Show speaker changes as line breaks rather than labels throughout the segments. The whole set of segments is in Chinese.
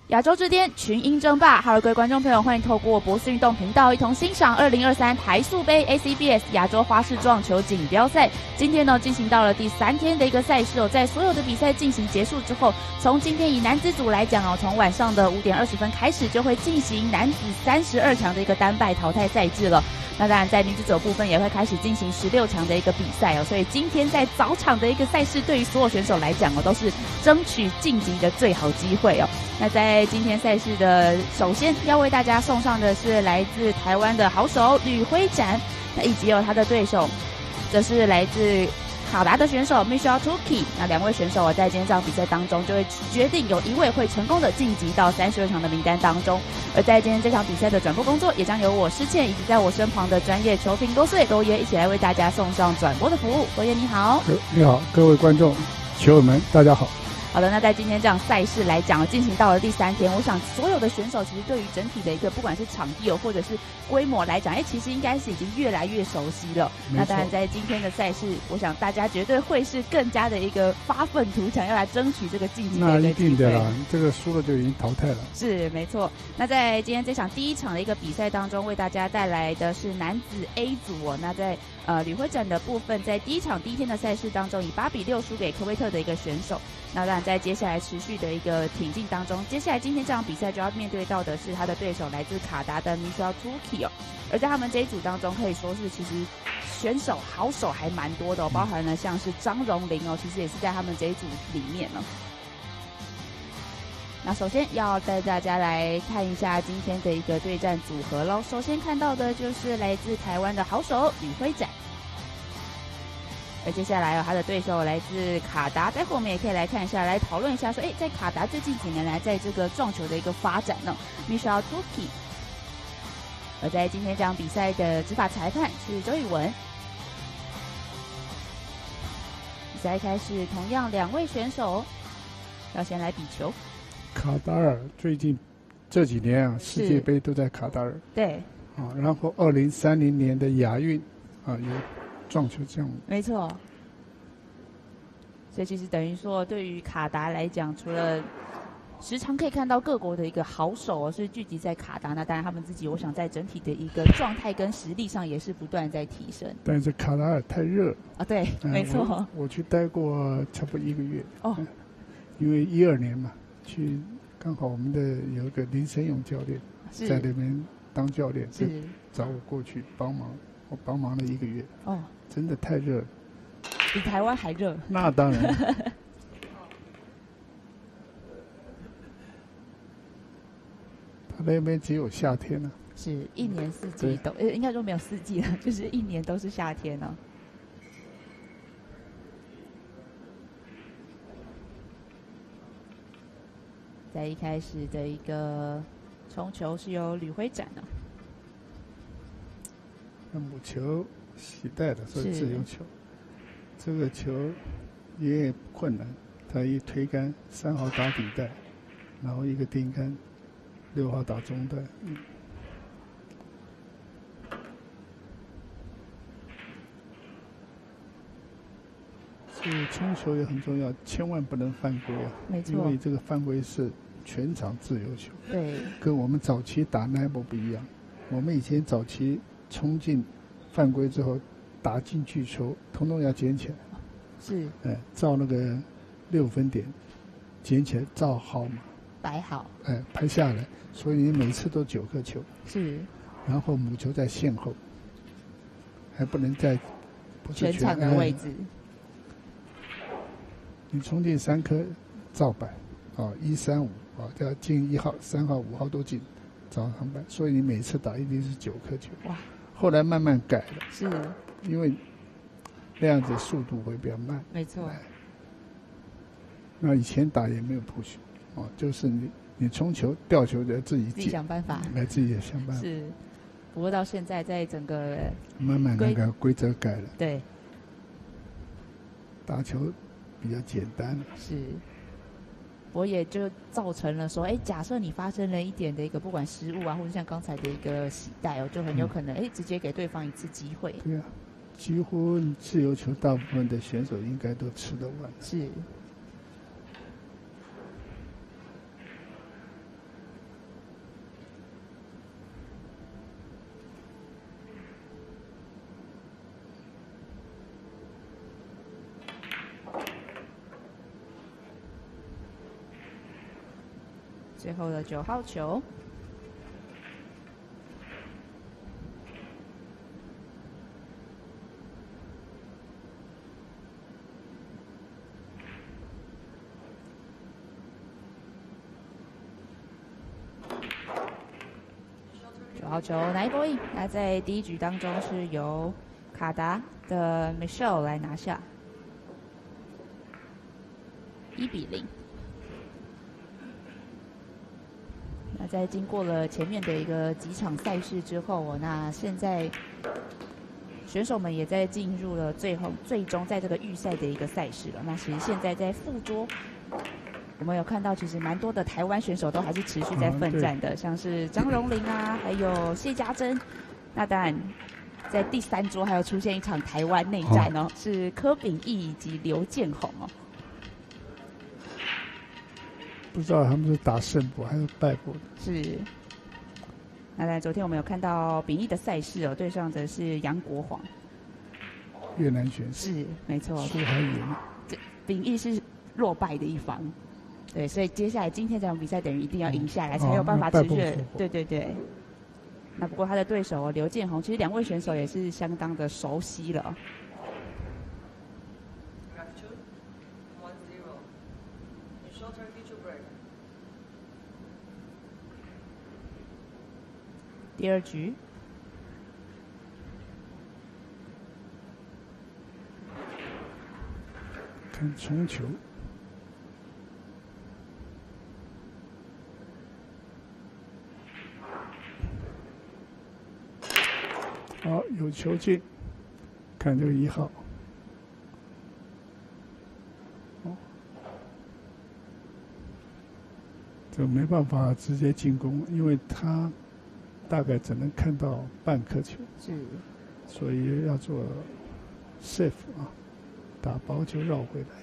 亚洲之巅群英争霸，Hello，各位观众朋友，欢迎透过博士运动频道一同欣赏2023台塑杯 ACBS 亚洲花式撞球锦标赛。今天呢，进行到了第3天的一个赛事哦，在所有的比赛进行结束之后，从今天以男子组来讲哦，从晚上的5点20分开始，就会进行男子32强的一个单败淘汰赛制了。那当然，在女子组部分也会开始进行16强的一个比赛哦，所以今天在早场的一个赛事，对于所有选手来讲哦，都是争取晋级的最好机会哦。那在今天赛事的首先要为大家送上的是来自台湾的好手吕辉展，那以及有他的对手，则是来自卡达的选手 Michelle Tuki。那2位选手在今天这场比赛当中，就会决定有1位会成功的晋级到32强的名单当中。而在今天这场比赛的转播工作，也将由我施倩以及在我身旁的专业球评多岁罗爷一起来为大家送上转播的服务。罗爷你好。
你好，各位观众球友们大家好。
好的，那在今天这样赛事来讲，进行到了第3天，我想所有的选手其实对于整体的一个不管是场地或者是规模来讲，其实应该是已经越来越熟悉了。那当然，在今天的赛事，我想大家绝对会是更加的一个发愤图强，要来争取这个晋级的一个机会。
那一定的啦，这个输了就已经淘汰了。
是没错。那在今天这场第1场的一个比赛当中，为大家带来的是男子 A 组哦。那在吕辉展的部分，在第1场第1天的赛事当中，以8比6输给科威特的一个选手。那当然，在接下来持续的一个挺进当中，接下来今天这场比赛就要面对到的是他的对手来自卡达的 Michelle Tuki 哦。而在他们这一组当中，可以说是其实选手好手还蛮多的哦，包含了像是张荣玲哦，其实也是在他们这一组里面呢。那首先要带大家来看一下今天的一个对战组合咯。首先看到的就是来自台湾的好手吕辉展。而接下来有他的对手来自卡达，待会我们也可以来看一下，来讨论一下说，在卡达最近几年来在这个撞球的一个发展呢 ，Michelle Tuki。而在今天这场比赛的执法裁判是周宇文。比赛开始，同样2位选手要先来比球。
卡达尔最近这几年啊，世界杯都在卡达尔。
对。
啊，然后2030年的亚运啊有撞球项目。
没错。所以其实等于说，对于卡达来讲，除了时常可以看到各国的一个好手是聚集在卡达，那当然他们自己，我想在整体的一个状态跟实力上也是不断在提升。
但是卡达尔太热
啊，对，没错。
我去待过差不多1个月。
哦。
因为12年嘛，去刚好我们的有一个林生勇教练在那边当教练，是找我过去帮忙，我帮忙了1个月。哦。真的太热了。
比台湾还热。
那当然。他那边只有夏天呢。
是1年4季都，应该说没有4季了，就是1年都是夏天呢。在一开始的一个冲球是由吕辉展呢。
那母球携带的，所以自由球。这个球也困难，他一推杆，3号打底带，然后一个定杆，6号打中带。所以冲球也很重要，千万不能犯规啊！
没错，
因为这个犯规是全场自由球。
对，
跟我们早期打奈波不一样。我们以前早期冲进犯规之后，打进去球，统统要捡起来。
是。
照那个6分点，捡起来照号码。
摆好。
拍下来，所以你每次都9颗球。
是。
然后母球在线后，还不能在
全场的位置。
你冲进3颗，照摆。1、3、5要进1号、3号、5号都进，照常摆。所以你每次打一定是9颗球。哇！后来慢慢改了。
是。
因为那样子速度会比较慢。
没错。
那以前打也没有 push， 就是你冲球、吊球的自己
想办法，
来自己也想办法。
是。不过到现在，在整个
慢慢那个规则改了。
对。
打球比较简单。
是。我也就造成了说，假设你发生了一点的一个不管失误啊，或者像刚才的一个洗带就很有可能直接给对方1次机会。
对啊，几乎自由球大部分的选手应该都吃得完。
是。 最后的9号球。9号球拿一波赢，那在第一局当中是由卡达的 Michelle 来拿下，1-0。那在经过了前面的一个几场赛事之后，那现在选手们也在进入了最终在这个预赛的一个赛事了。那其实现在在副桌，我们有看到，其实蛮多的台湾选手都还是持续在奋战的，像是张荣玲啊，还有谢家珍。那当然，在第3桌还有出现一场台湾内战哦，是柯秉义以及刘建宏哦。
不知道他们是打胜负还是败负的。
是。那在昨天我们有看到秉义的赛事哦，对上的是杨国煌，
越南选手。
是，没错。
输还赢。
秉义是落败的一方。对，所以接下来今天这场比赛等于一定要赢下来，才有办法持续。对对对。那不过他的对手刘建宏，其实2位选手也是相当的熟悉了。第2局。
看冲球。好，有球进，看这个1号。哦，这没办法直接进攻，因为他大概只能看到半颗球，
是，
所以要做 safe 啊，打薄球绕回来。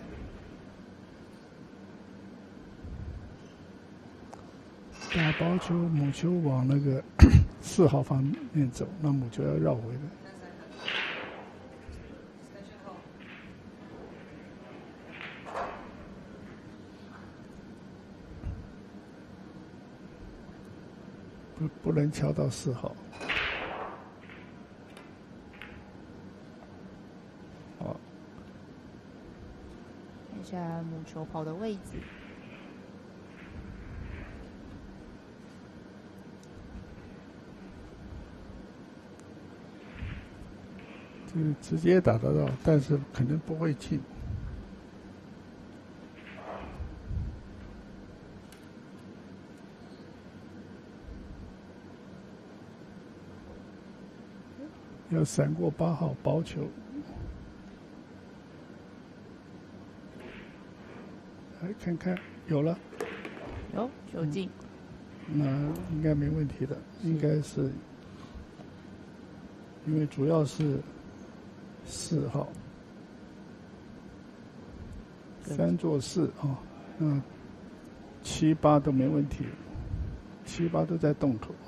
打薄球，母球往那个4号方面走，那母球要绕回来。不能敲到4号。好，
看一下母球跑的位置。
就是直接打得到，但是可能不会进。要闪过8号薄球，来看看，有了，
有球进，
那应该没问题的，应该是，因为主要是4号，3做4啊，那7、8都没问题，7、8都在洞口。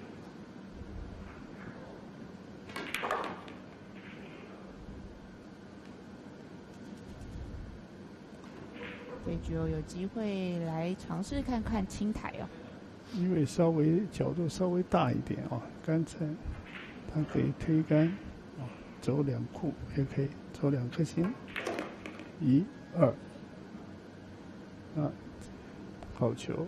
这局有机会来尝试看看青台哦。
因为稍微角度稍微大一点啊，刚才它可以推杆，啊，走2库也可以走2颗星，1、2，啊，好球，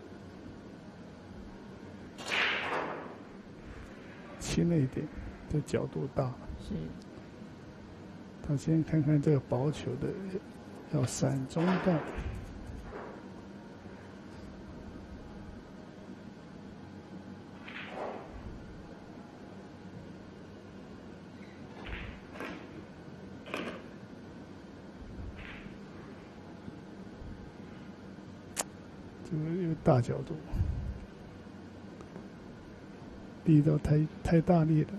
轻了一点，这角度大。
是。
他先看看这个薄球的。要闪中段，这个有大角度，力道太大力了。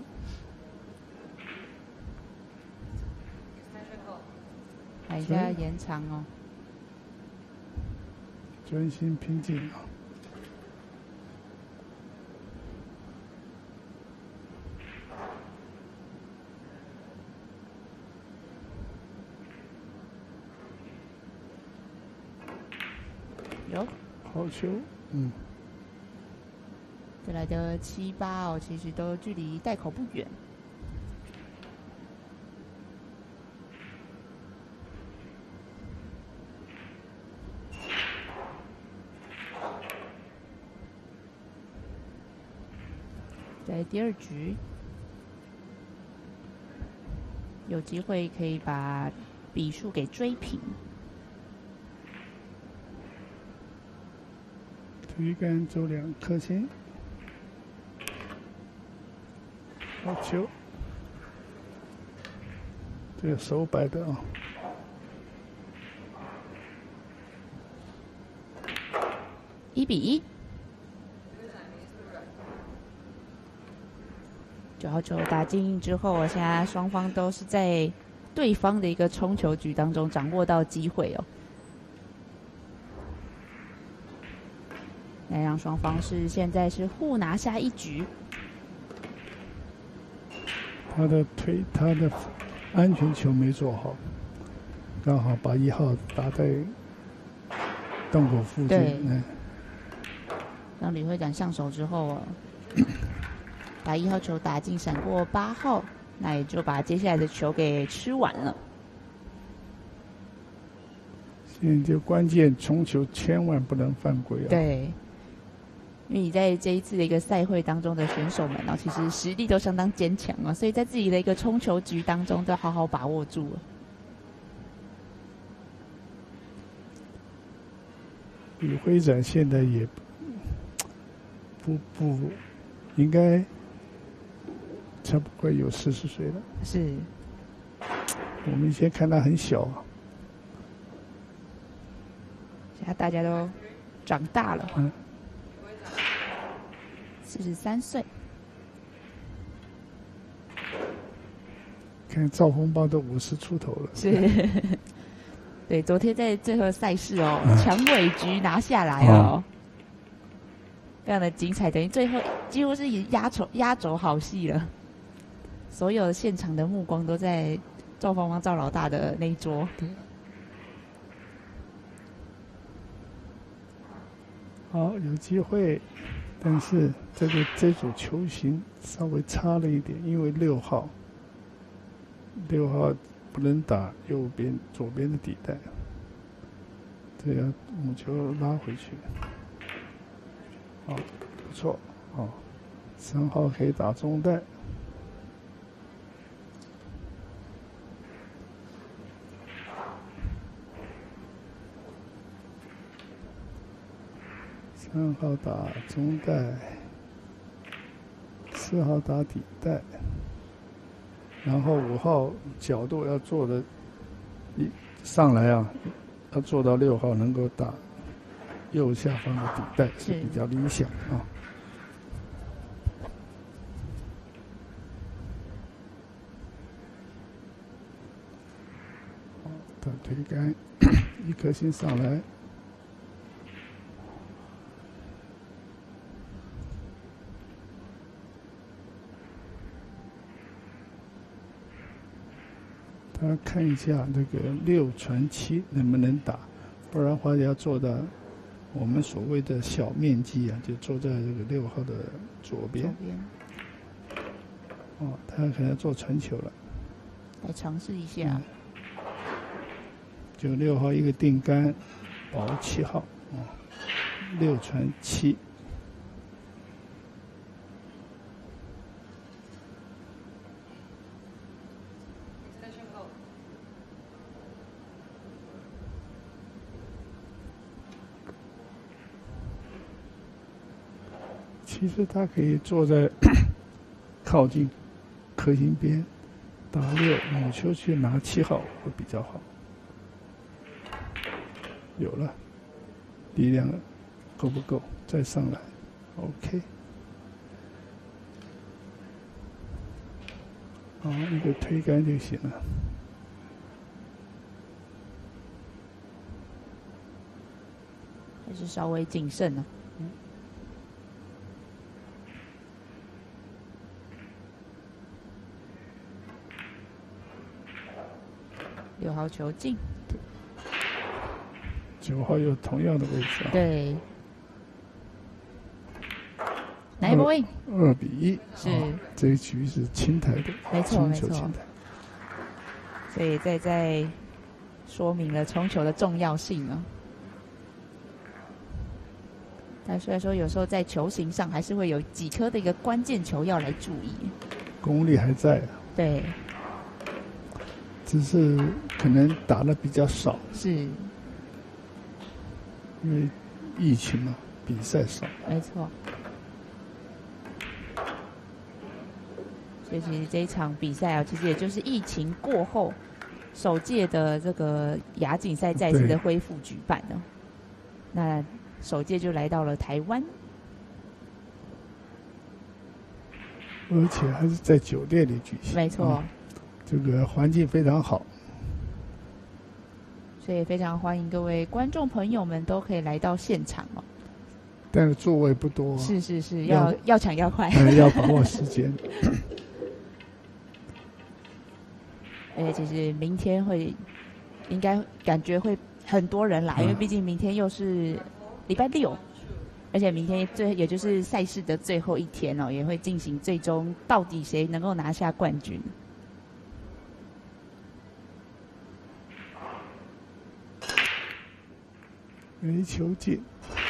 看一下延长哦，
专心拼劲啊！
有
好球，
再来的7、8哦，其实都距离袋口不远。在第2局，有机会可以把比数给追平。
推杆走2颗星，好球，这个手摆的啊。
1-1。9号球打进之后，现在双方都是在对方的一个冲球局当中掌握到机会哦。来让双方现在是互拿下1局。
他的安全球没做好，刚好把1号打在洞口附近。
对，让李会展上手之后，把1号球打进，闪过8号，那也就把接下来的球给吃完了。
现在就关键冲球千万不能犯规啊！
对。因为你在这一次的一个赛会当中的选手们哦，其实实力都相当坚强哦，所以在自己的一个冲球局当中都好好把握住了。
李辉展现在也不应该差不多有40岁了。
是。
我们以前看他很小啊，
现在大家都长大了。43岁。
看赵宏邦都50出头了。
是。对，昨天在最后赛事哦，强尾局拿下来哦，非常的精彩，等于最后几乎是压轴好戏了。所有现场的目光都在赵芳芳赵老大的那一桌。
对。好，有机会。但是这组球形稍微差了一点，因为6号不能打左边的底带，这要母球拉回去。好，不错，好，3号可以打中带。3号打中带，4号打底带，然后5号角度要做的上来啊，要做到6号能够打右下方的底带是比较理想啊。好，打推杆，1颗星上来。他看一下这个6传7能不能打，不然的话要做到我们所谓的小面积啊，就坐在这个6号的左边。哦，他可能要做传球了。
来尝试一下。
就6号一个定杆，保7号。哦，6传7。其实他可以坐在靠近核心边，打6母球去拿7号会比较好。有了，力量够不够？再上来 ，OK。好，一个推杆就行了。
还是稍微谨慎呢。6号球进。
9号有同样的位置啊。
对。 哪一波赢
？2-1，
是
这一局是青台的，
没错没错。
冲球青台，
所以再说明了冲球的重要性啊。但虽然说有时候在球形上还是会有几颗的一个关键球要来注意，
功力还在啊。
对，
只是可能打的比较少，
是
因为疫情嘛，比赛少。
没错。所以其实这一场比赛啊，其实也就是疫情过后首届的这个亚锦赛再次的恢复举办呢。那首届就来到了台湾，
而且还是在酒店里举行。
没错，
这个环境非常好，
所以非常欢迎各位观众朋友们都可以来到现场哦。
但是座位不多。
是，要抢要快，
要把握时间。
而且其实明天应该感觉会很多人来，因为毕竟明天又是礼拜6，而且明天也就是赛事的最后一天哦，也会进行最终到底谁能够拿下冠军。
没球进，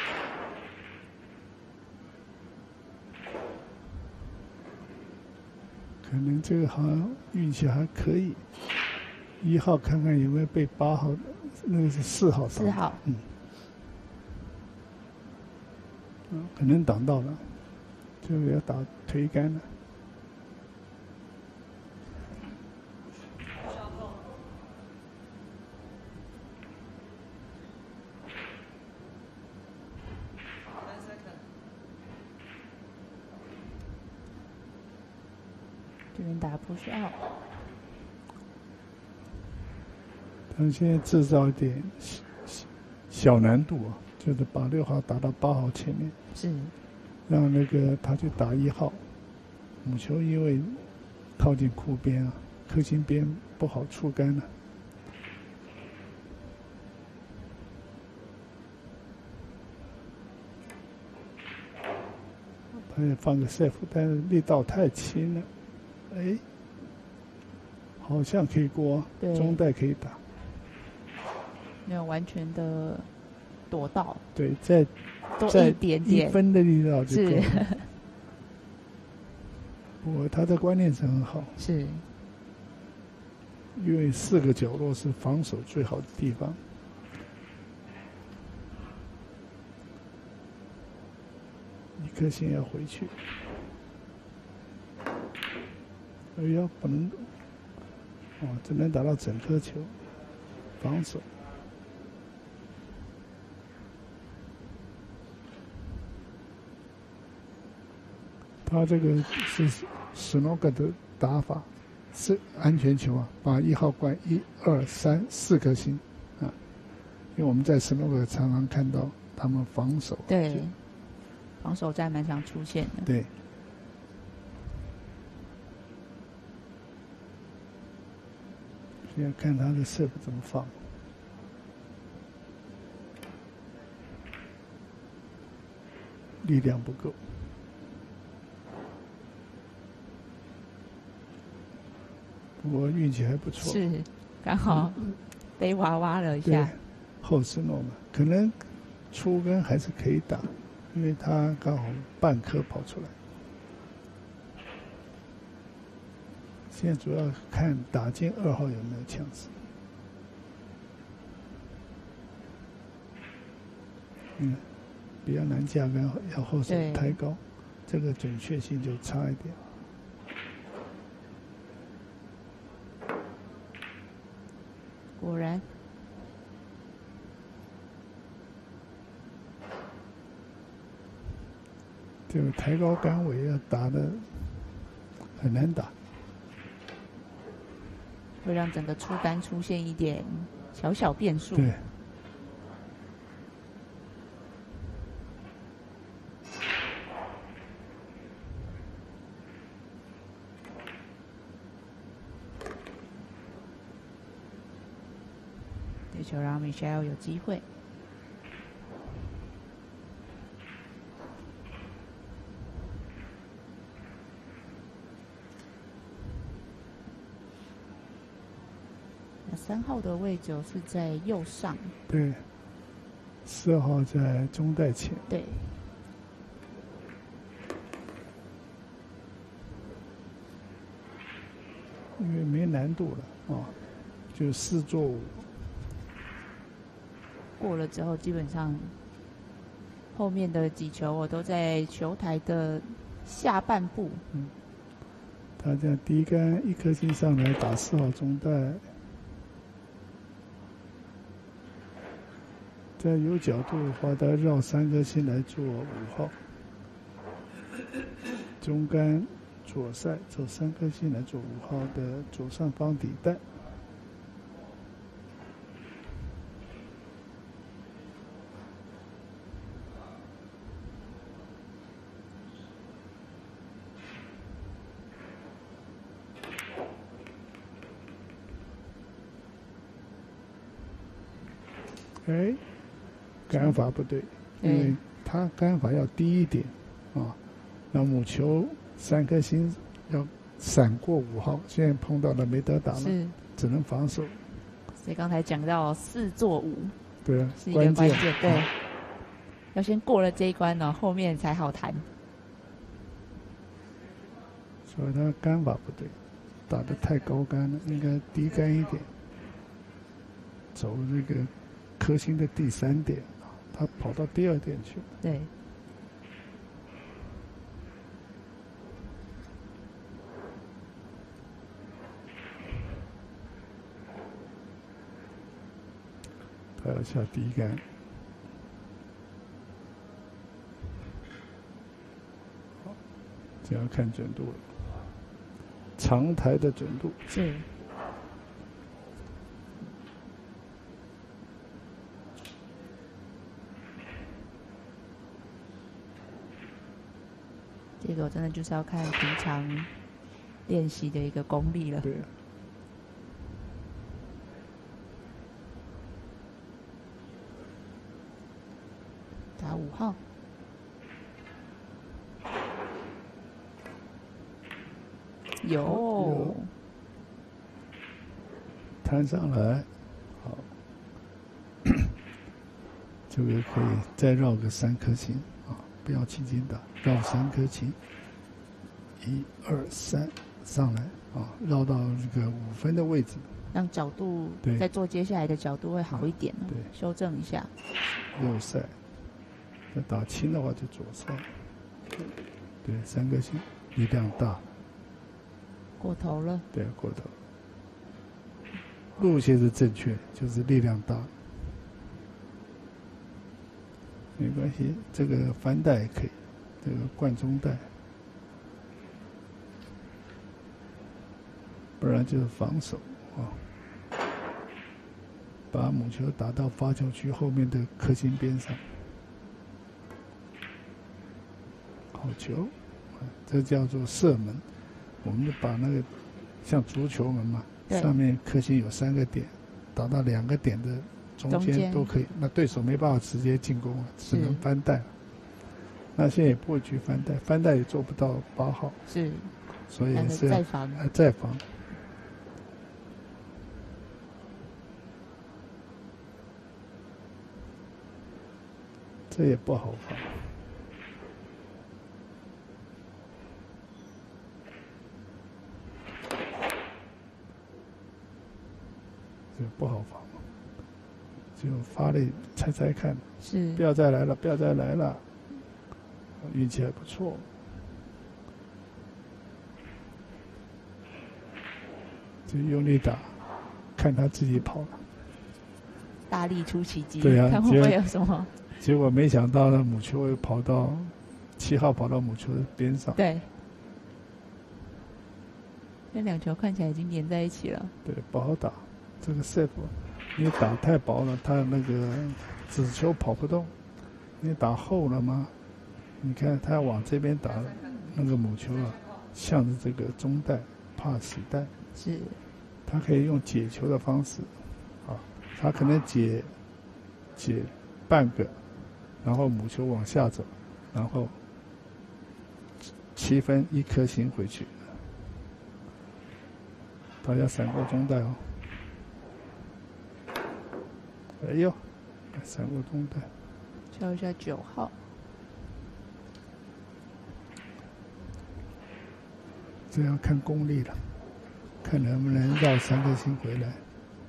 可能这个好像运气还可以。1号看看有没有被8号，那个是4号挡。
4号，
可能挡到了，这个要打推杆了。
这边打不需要。
他们现在制造一点小难度啊，就是把6号打到8号前面，
是
让那个他去打1号。母球因为靠近库边啊，颗心边不好出杆了。他也放个 safe， 但是力道太轻了。哎，好像可以过，中带可以打。
没有完全的躲到，
对，再
多一点点
1分的力道就够了。不过他的观念是很好，
是
因为4个角落是防守最好的地方。1颗星要回去，哎呀，不能，只能打到整颗球，防守。他这个是史诺克的打法，是安全球啊，把1号灌1、2、3、4颗星啊，因为我们在史诺克常常看到他们防守，
对，防守战蛮常出现的，
对。现在看他的 serve 怎么放，力量不够。我运气还不错，
是刚好被娃娃了一下。
后斯诺嘛，可能出杆还是可以打，因为他刚好半颗跑出来。现在主要看打进2号有没有抢死。比较难架杆，要后手抬高，这个准确性就差一点。
果然，
这个抬高杆尾要打的很难打，
会让整个出杆出现一点小小变数。
对。
球让 Michelle 有机会。 3号的位置是在右上，
对，4号在中带前，
对，
因为没难度了啊，就4做5，
过了之后基本上后面的几球我都在球台的下半部。
他这样第一杆1颗星上来打4号中带，再有角度的话，他绕3颗星来做5号，中杆左塞走3颗星来做5号的左上方底带。哎，杆法不对，因为他杆法要低一点啊，那母球3颗星要闪过5号，现在碰到了没得打了，只能防守。
所以刚才讲到4做5，
对啊，
是一个关键，对，要先过了这一关呢，后面才好谈。
所以他杆法不对，打得太高杆了，应该低杆一点，走这个颗星的第3点，他跑到第2点去。
对。
他要下第一杆。好，这要看准度了，长台的准度。
是。这个真的就是要看平常练习的一个功力了。
对。
打5号。有。
弹上来，好，这个可以再绕个3颗星啊，不要轻轻打，绕3颗星，1、2、3，上来啊，绕到这个5分的位置，
让角度在做接下来的角度会好一点哦。
对，
修正一下。
右塞，要打轻的话就左塞，对，3颗星，力量大，
过头了。
对，过头。路线是正确，就是力量大，没关系，这个翻带也可以，这个贯中带，不然就是防守啊，把母球打到发球区后面的颗星边上，好球，这叫做射门，我们就把那个像足球门嘛。上面颗星有3个点，打到2个点的中间都可以。那对手没办法直接进攻了，只能翻带。那现在也不会去翻带，翻带也做不到8号。
是，
所以是
再防。
再防。这也不好防。这不好防，就发力猜猜看，
是
不要再来了，不要再来了，运气还不错，就用力打，看他自己跑了，
大力出奇迹，
对啊，
看会不会有什么？
结果没想到呢，母球又跑到7号，跑到母球的边上，
对，那2球看起来已经连在一起了，
对，不好打。这个 safe， 你打太薄了，他那个子球跑不动；你打厚了吗？你看他要往这边打，那个母球啊，向着这个中带，怕洗带。
是。
他可以用解球的方式，啊，他可能解半个，然后母球往下走，然后7分1颗星回去。他要闪过中带哦。 哎呦，3个中带，
敲一下9号。
这要看功力了，看能不能绕3颗星回来。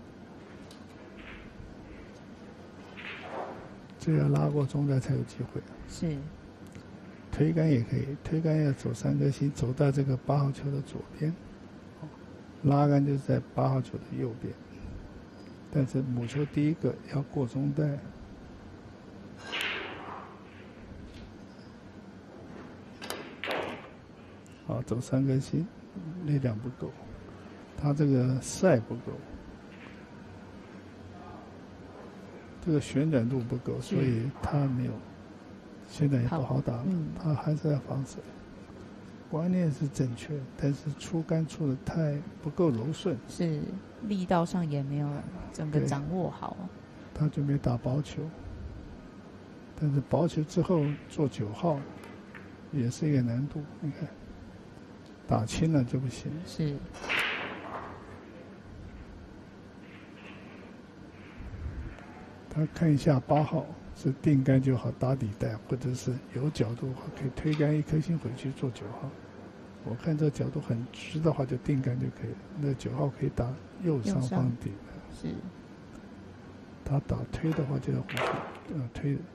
这要拉过中带才有机会。
是。
推杆也可以，推杆要走3颗星，走到这个8号球的左边，拉杆就是在8号球的右边。但是母球第一个要过中带。好，走3颗星，力量不够，他这个赛不够，这个旋转度不够，所以他没有。现在也不好打，他还是要防守。观念是正确，但是出杆出的太不够柔顺，
是力道上也没有整个掌握好。
他准备打薄球，但是薄球之后做9号也是一个难度。你看，打轻了就不行。
是。
他看一下8号。是定杆就好，打底带，或者是有角度的话，可以推杆1颗星回去做9号。我看这角度很直的话，就定杆就可以了。那9号可以打右上方底的。
是。
他打推的话就要回去，推的。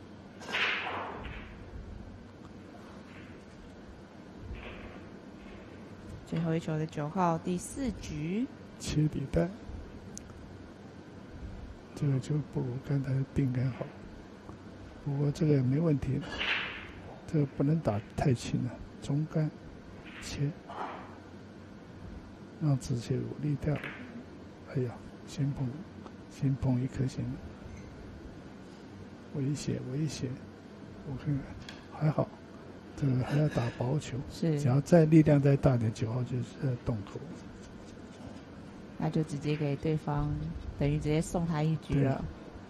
最后一球的9号，第4局。
切底带，这个就不如刚才定杆好。不过这个也没问题，这个不能打太轻了，中杆切，让直切入力掉。哎呀，先碰1颗星，危险！我看看还好，这个还要打薄球，
是，
只要再力量再大点，9号就是动头，
那就直接给对方，等于直接送他一局了。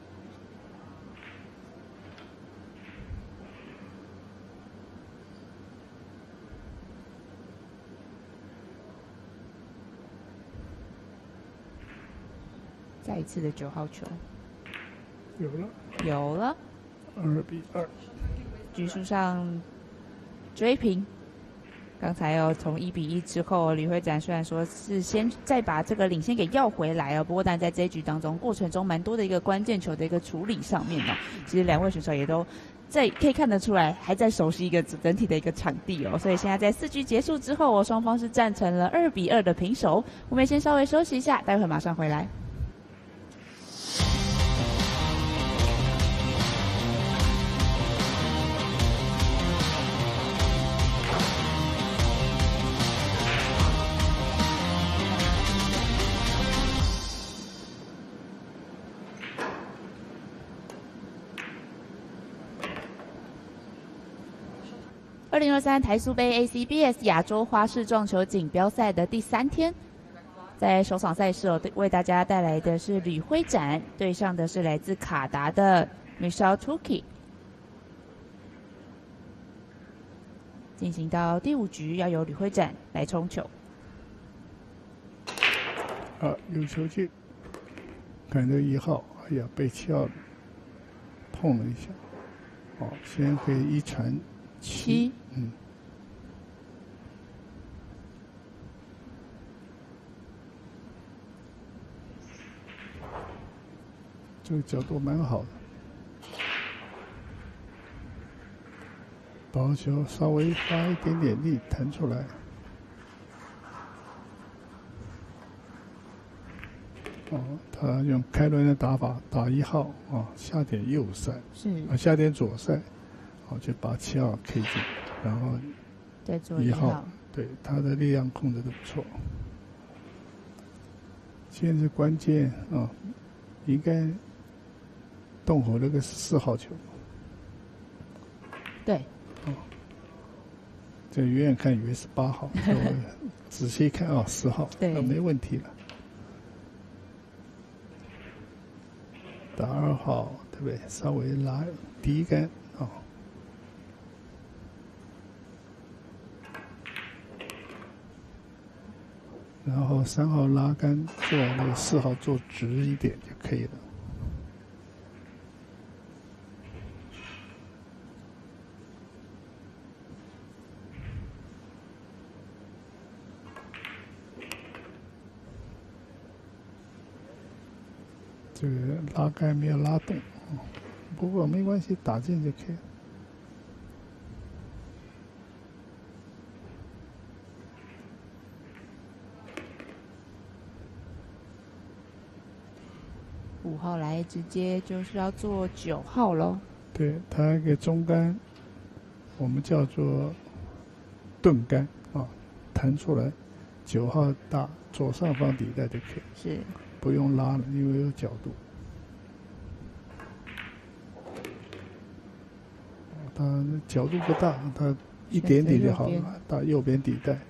再一次的9号球，有了
，2比2，
局数上追平。刚才从1比1之后，吕慧展虽然说是先再把这个领先给要回来哦，不过但在这一局当中过程中蛮多的一个关键球的一个处理上面呢，其实2位选手也都可以看得出来还在熟悉一个整体的一个场地哦，所以现在在4局结束之后双方是战成了2比2的平手。我们先稍微休息一下，待会马上回来。2023台塑杯 ACBS 亚洲花式撞球锦标赛的第3天，在首场赛事为大家带来的是吕辉展对上的是来自卡达的 Michelle Tuki。进行到第5局，要由吕辉展来冲球。
有球进，看这1号，哎呀，被撬了，碰了一下。先可以一传7，这个角度蛮好的，薄球稍微发一点点力弹出来。他用开轮的打法打1号下点右塞，下点左塞，就把7号 K 进，然后
再做
1号，对他的力量控制的不错。现在是关键应该动火那个4号球，
对，
这远远看以为是8号，仔细看4号，
对，
没问题了。打2号，对不对？稍微拉低杆然后3号拉杆做那个4号做直一点就可以了。 这个拉杆没有拉动，不过没关系，打进就可以。
5号来，直接就是要做9号喽。
对，它一个中杆，我们叫做钝杆啊，弹出来，9号打左上方底带就可以，
是
不用拉了，因为有角度。它角度不大，它一点点就好了，打右边底带。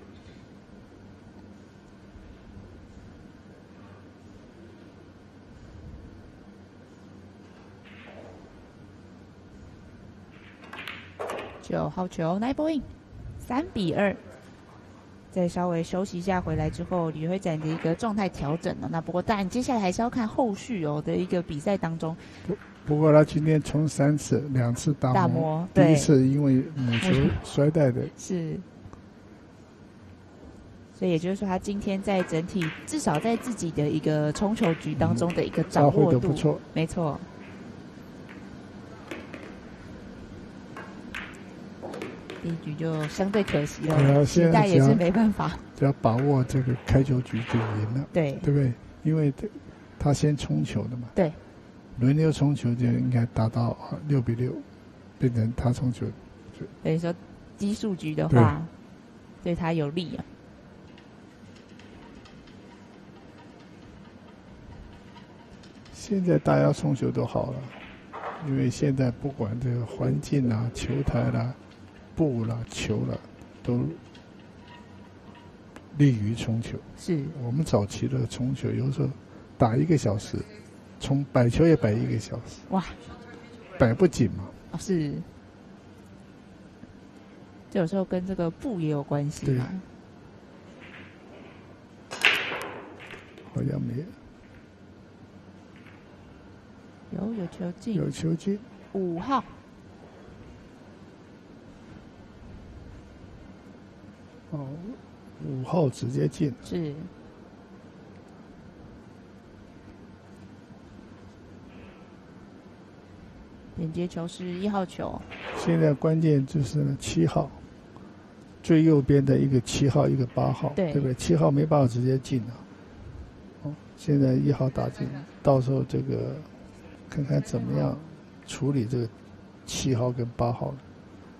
9号球 ，9 point， 3-2。再稍微休息一下，回来之后李会展的一个状态调整了。那不过当然接下来还是要看后续的一个比赛当中。
不过他今天冲3次，2次大摸，第一次因为母球摔带的。
是。所以也就是说，他今天在整体至少在自己的一个冲球局当中的一个掌握度，
不错，
没错。第一局就相对可惜了，期待也是没办法。
只要把握这个开球局就赢了，
对
不对？因为他先冲球的嘛，
对，
轮流冲球就应该达到6-6，变成他冲球。
等于说奇数局的话，对他有利啊。
现在大家冲球都好了，因为现在不管这个环境啦、球台啦、布啦、球啦，都利于冲球。
是
我们早期的冲球，有时候打1个小时，摆球也摆1个小时。
哇，
摆不紧嘛。
哦，是。这有时候跟这个布也有关系嘛。
好像没有。
有球进，
有球进。
5号。
哦，5号直接进。
是。连接球是1号球。
现在关键就是7号，最右边的一个7号，一个8号，对不对？7号没办法直接进啊。哦，现在1号打进，到时候这个看看怎么样处理这个7号跟8号了。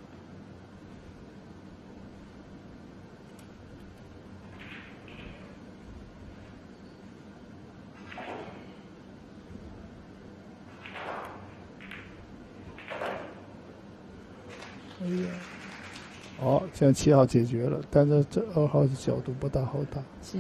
哎呀，好，现在7号解决了，但是这2号的角度不大好打。
是。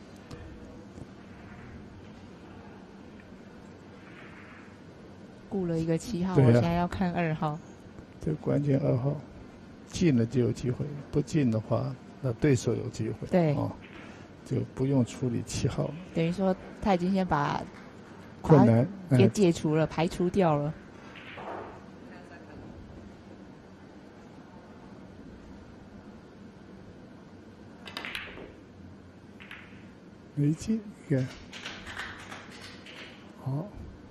顾了一个7号，我现在要看2号。
这关键2号进了就有机会，不进的话，那对手有机会。
对，
就不用处理7号了。
等于说他已经先把
困难
给解除了，排除掉了。
没进，你看，好。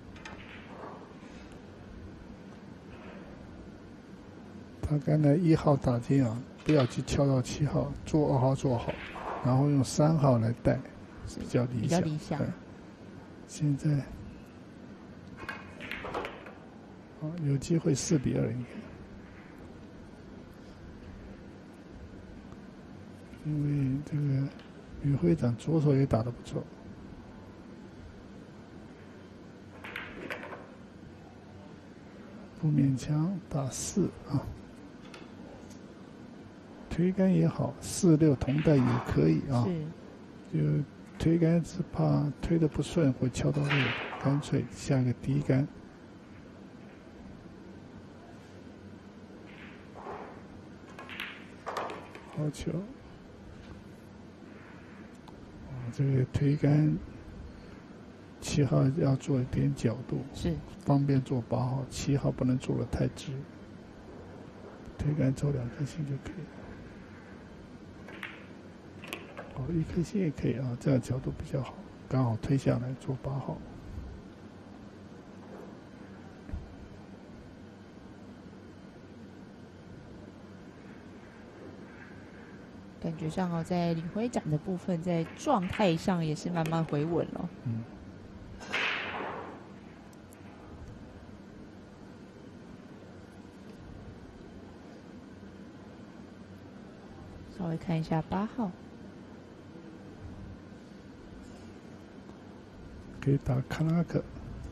他刚才1号打进啊，不要去敲到7号，做2号做好，然后用3号来带，比较理想。
比较理想。
现在，有机会4-2应该。因为这个吕会长左手也打得不错，不勉强打4啊，推杆也好，4-6同带也可以啊。就推杆是怕推得不顺会敲到位，干脆下个低杆。好球。这个推杆7号要做一点角度，
是
方便做8号，7号不能做得太直，推杆走2颗星就可以。1颗星也可以啊，这样角度比较好，刚好推下来做8号。
感觉上哦，在领挥展的部分，在状态上也是慢慢回稳了。稍微看一下8号，
可以打卡拉克。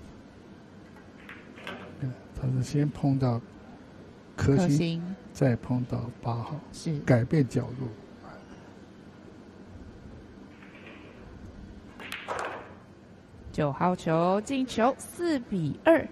他是先碰到颗星，再碰到8号，
是
改变角度。
9号球进球，4-2。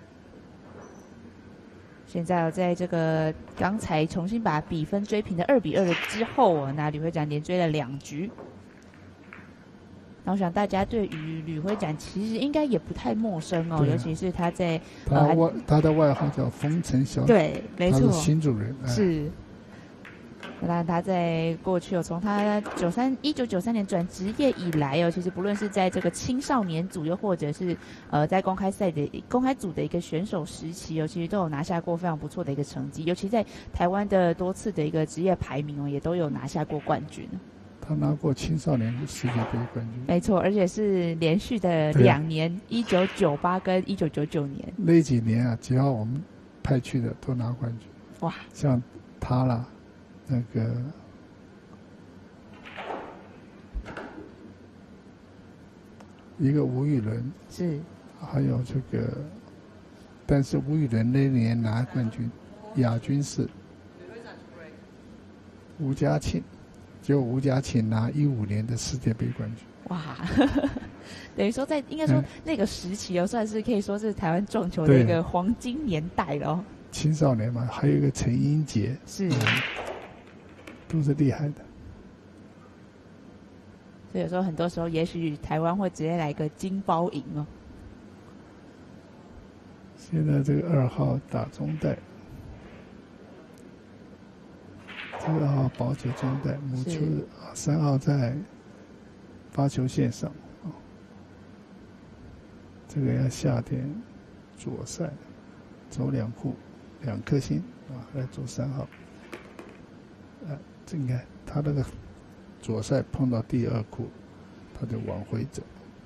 现在在这个刚才重新把比分追平的2-2了之后，那吕慧展连追了2局。那我想大家对于吕辉展其实应该也不太陌生哦，尤其是他在
他的外号叫风尘小姐，
对，没错，
他是新主人，
是。那他在过去从他1993年转职业以来其实不论是在这个青少年组，又或者是在公开组的一个选手时期其实都有拿下过非常不错的一个成绩，尤其在台湾的多次的一个职业排名也都有拿下过冠军。
他拿过青少年的世界杯冠军，
没错，而且是连续的2年，1998跟1999年。
那几年只要我们派去的都拿冠军。
哇，
像他啦，那个一个吴宇伦
是，
还有这个，但是吴宇伦那年拿冠军，亚军是吴家庆。只有吴家庆拿15年的世界杯冠军。
哇，等于说应该说那个时期算是可以说是台湾撞球的一个黄金年代了哦。
青少年嘛，还有一个陈英杰，
是，
都是厉害的。
所以有时候很多时候，也许台湾会直接来个金包银哦。
现在这个2号打中带。这个2号保持中带，母球3号在发球线上，这个要下点左塞，走2库，2颗星来做3号。这应该他那个左塞碰到第2库，他就往回走。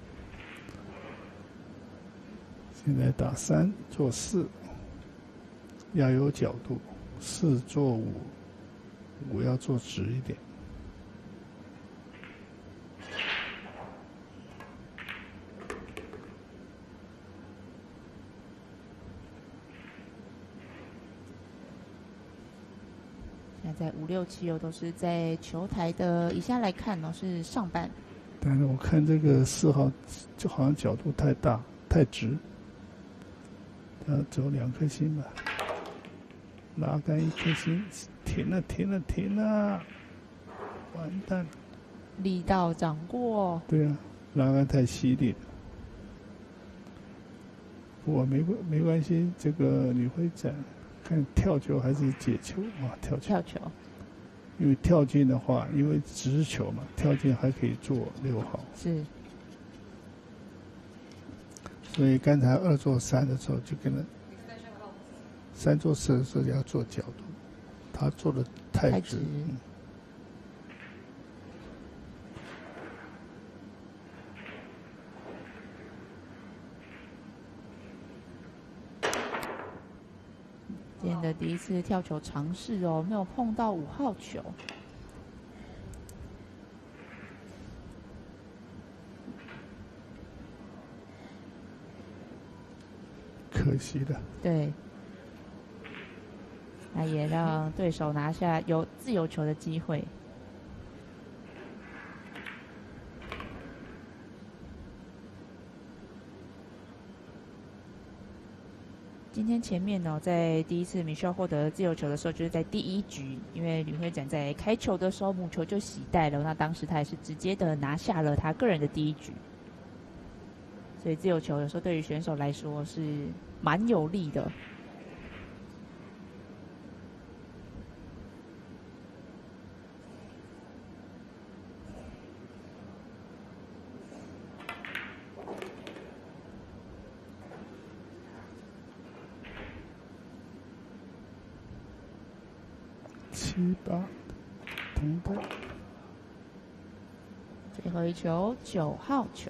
现在打3做4，要有角度，4做5要做直一点。
现在5、6、7都是在球台的以下来看是上半。
但是我看这个4号就好像角度太大太直，要走2颗星吧，拉杆1颗星。停了，完蛋！
力道掌握。
对啊，拉杆太犀利了。不过没关系，这个吕辉展看跳球还是解球跳球。因为跳进的话，因为直球嘛，跳进还可以做6号。
是。
所以刚才2做3的时候，就跟他3做4的时候要做角度。他做的太直。
今天的第一次跳球尝试没有碰到5号球。
可惜了。
对。那也让对手拿下有自由球的机会。今天前面在第一次Michelle获得自由球的时候，就是在第1局，因为吕辉展在开球的时候母球就洗带了，那当时他也是直接的拿下了他个人的第1局。所以自由球有时候对于选手来说是蛮有利的。
7、8，同带。
最后一球9号球。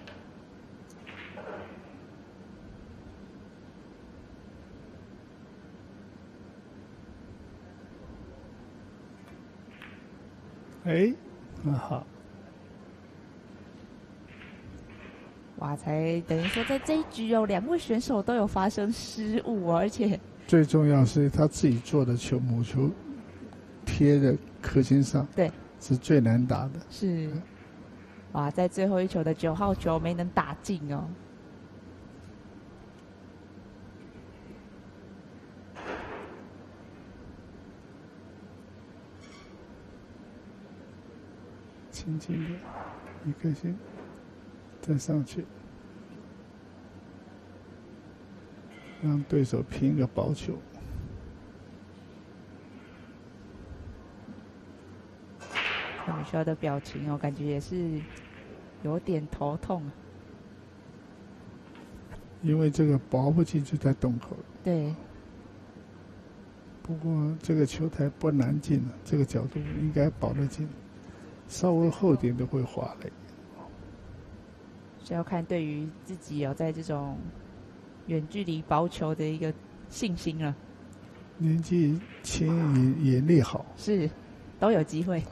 哎，很好。
哇，才等于说在这一局哦，2位选手都有发生失误，而且
最重要是他自己做的球，母球贴在壳心上，
对，
是最难打的。
是，哇，在最后一球的9号球没能打进哦。
轻轻的，一颗星，再上去，让对手拼个薄球。
看米肖的表情哦，感觉也是有点头痛。
因为这个薄不进就在洞口。
对。
不过这个球台不难进了，这个角度应该保得进。稍微厚点都会滑垒，
是要看对于自己有在这种远距离薄球的一个信心了。
年纪轻也力好，
是都有机会。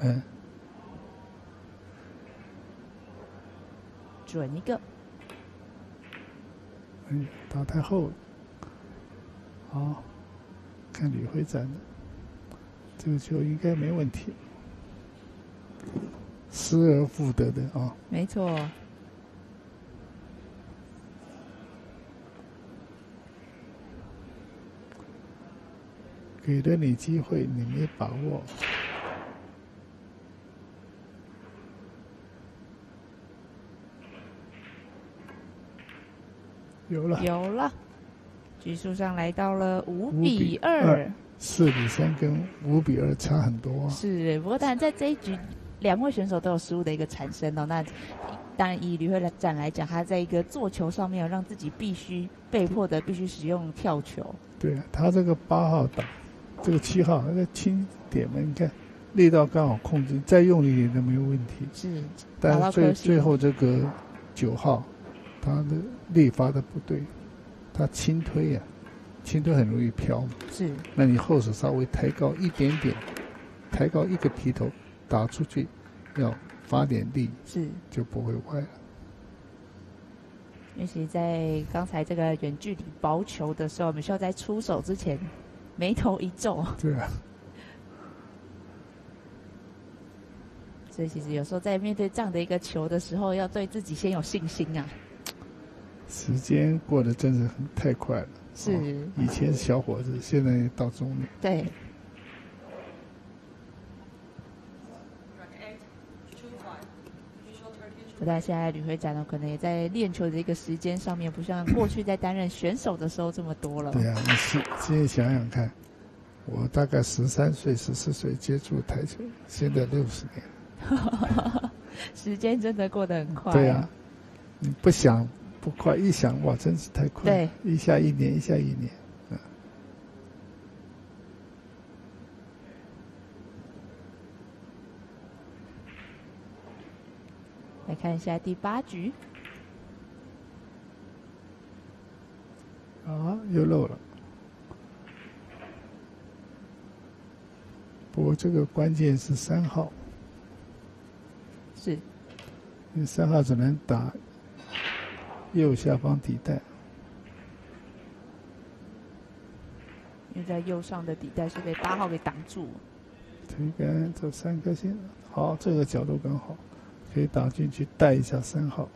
准一个。
哎，打太厚了。好，看吕辉展的，这个球应该没问题。失而复得的啊，
没错。
给了你机会，你没把握。有了，
有了，局数上来到了5比2。
4比3跟5比2差很多啊。
是，不过当然在这一局，2位选手都有失误的一个产生哦。那当然以吕慧展来讲，他在一个做球上面，让自己被迫的必须使用跳球。
对啊，他这个8号打，这个7号那个轻点嘛，你看力道刚好控制，再用力一点都没有问题。
是，
但是最后这个9号，他的力发的不对，他轻推呀。轻推很容易飘，
是。
那你后手稍微抬高一点点，抬高一个皮头，打出去，要发点力，
是
就不会歪了。
尤其在刚才这个远距离薄球的时候，我们需要在出手之前眉头一皱。
对啊。
所以其实有时候在面对这样的一个球的时候，要对自己先有信心啊。
时间过得真是太快了。
是，
以前是小伙子，现在到中年。
对。不但现在吕慧展呢，可能也在练球的一个时间上面，不像过去在担任选手的时候这么多了。
对啊，你现在想想看，我大概13岁、14岁接触台球，现在60年。
时间真的过得很快。
对啊，你不想。不快，一想哇，真是太快！
对，
一下1年，一下1年，
来看一下第8局。
啊，又漏了。不过这个关键是3号。
是。
因为3号只能打。右下方底带，
因为在右上的底带是被8号给挡住。
推杆走3颗星，好，这个角度刚好，可以打进去带一下3号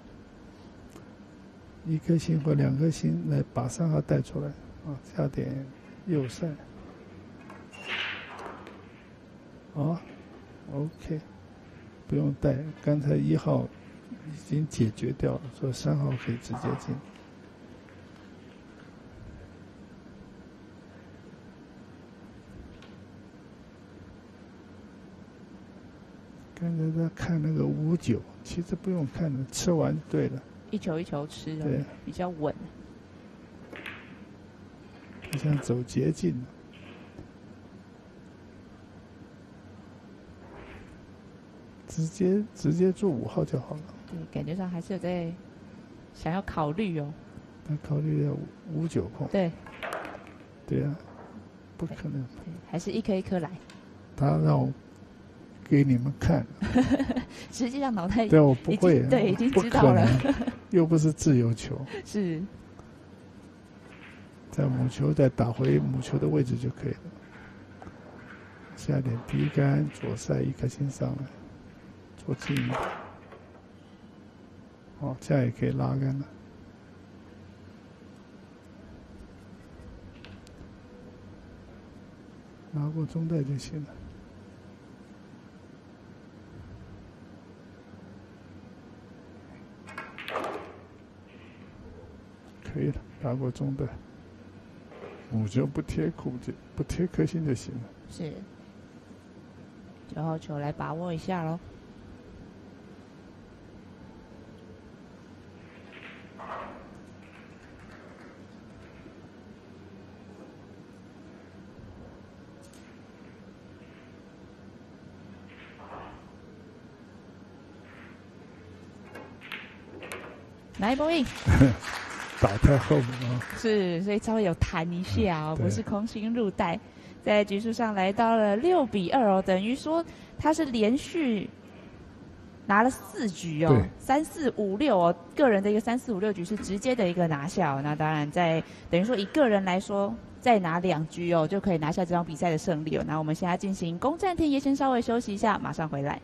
，1颗星或2颗星来把3号带出来，啊，加点右塞，好 ，OK， 不用带，刚才1号。已经解决掉了，所以3号可以直接进。刚才在看那个5、9，其实不用看了，吃完对了。
一球一球吃的，
对，
比较稳。
好像走捷径。 直接做5号就好了。
对，感觉上还是有在想要考虑哦。
他考虑要5-9碰。
对。
对啊，不可能。
对，还是一颗一颗来。
他让我给你们看。
实际上脑袋
对，我不会。
对，已经知道了。
又不是自由球。
是。
在母球再打回母球的位置就可以了。下点低杆，左塞1颗星上来，做近一点。好，这样也可以拉杆了。拿过中带就行了。可以了，拿过中带。母球不贴颗星就行了。
是。9号球来把握一下咯。来，boy。
打太后了啊！
是，所以稍微有弹一下哦，不是空心入袋。在局数上来到了6-2哦，等于说他是连续拿了4局哦，3、4、5、6哦，个人的一个3、4、5、6局是直接的一个拿下哦。那当然在等于说以个人来说，再拿2局哦，就可以拿下这场比赛的胜利哦。那我们现在进行攻占田野，先稍微休息一下，马上回来。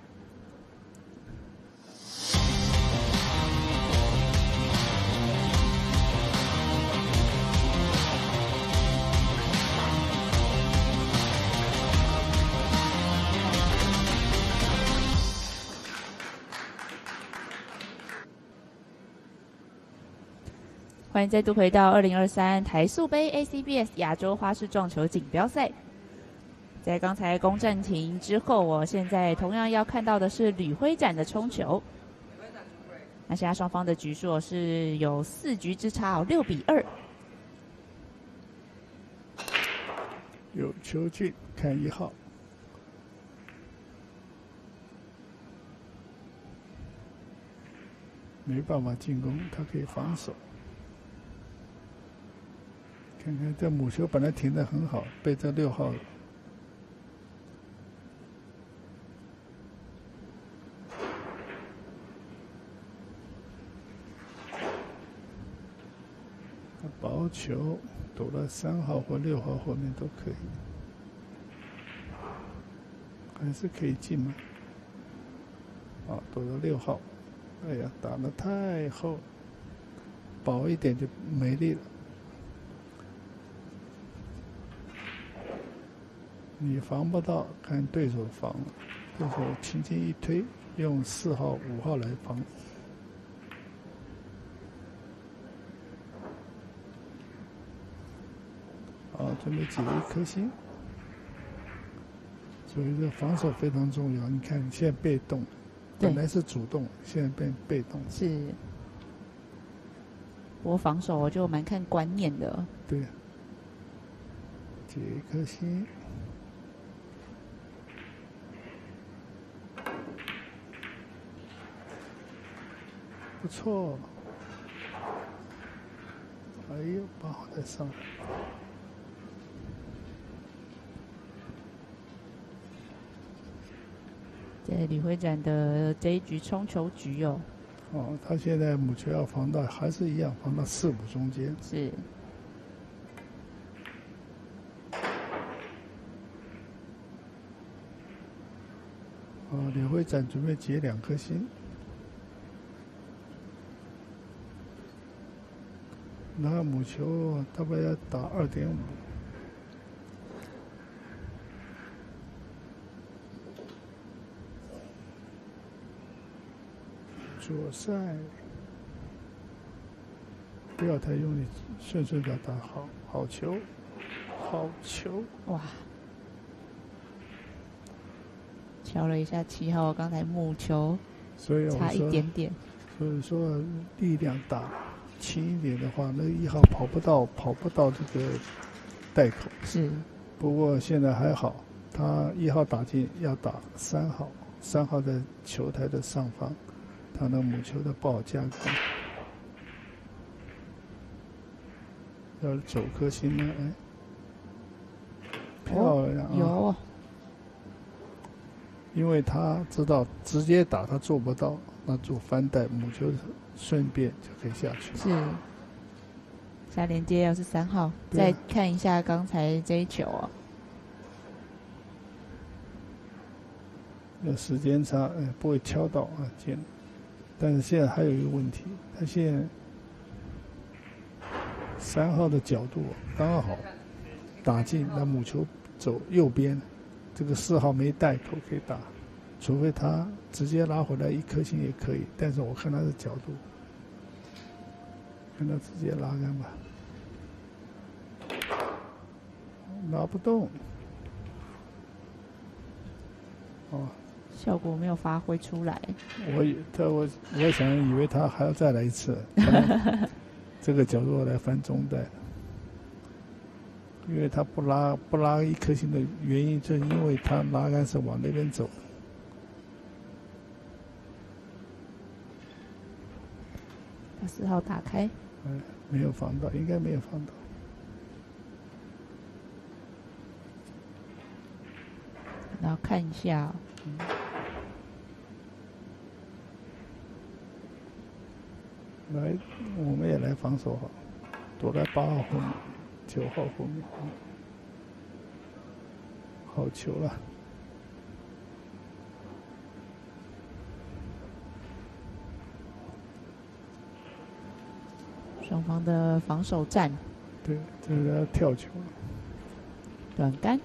欢迎再度回到2023台塑杯 ACBS 亚洲花式撞球锦标赛。在刚才攻占停之后，我现在同样要看到的是吕辉展的冲球。那现在双方的局数是有4局之差哦，6-2。
有球进，看1号。没办法进攻，他可以防守。看看这母球本来停得很好，被这6号薄球躲到3号或6号后面都可以，还是可以进吗？啊，躲到6号，哎呀，打得太厚，薄一点就没力了。你防不到，看对手防了，对手轻轻一推，用4号、5号来防。好，准备解1颗星。所以这防守非常重要。你看，你现在被动，本来是主动，现在变被动。
是。我防守我就蛮看观念的。
对。解1颗星。不错，哎呦，8号再上来。
在吕辉展的这一局冲球局哦。
哦，他现在母球要防到还是一样，防到4、5中间。
是。
哦，吕辉展准备解2颗星。那母球大概要打2.5，左塞，不要太用力，顺顺的打，好球，好球！
哇，敲了一下7号，刚才母球差一点点，
所以说力量大。轻一点的话，那个1号跑不到这个袋口。
是。
不过现在还好，他1号打进要打3号。 3号在球台的上方，他那母球的不好架攻。要走颗星呢，哎，漂亮啊！
有，
因为他知道直接打他做不到，那做翻带母球顺便就可以下去。
是。下连接要是3号，再看一下刚才这一球哦。
有时间差，不会敲到啊，键。但是现在还有一个问题，他现在3号的角度刚好打进，那母球走右边，这个4号没带头可以打，除非他直接拉回来1颗星也可以，但是我看他的角度，看他直接拉杆吧，拉不动，哦。
效果没有发挥出来。
我想以为他还要再来一次，这个角度来翻中带，因为他不拉1颗星的原因，就是因为他拉杆是往那边走。
把4号打开，
没有放到，应该没有放到。
然后看一下。
来，我们也来防守好，躲在8号后面，9号后面，好球了。
双方的防守战。
对，这是要跳球，
短杆。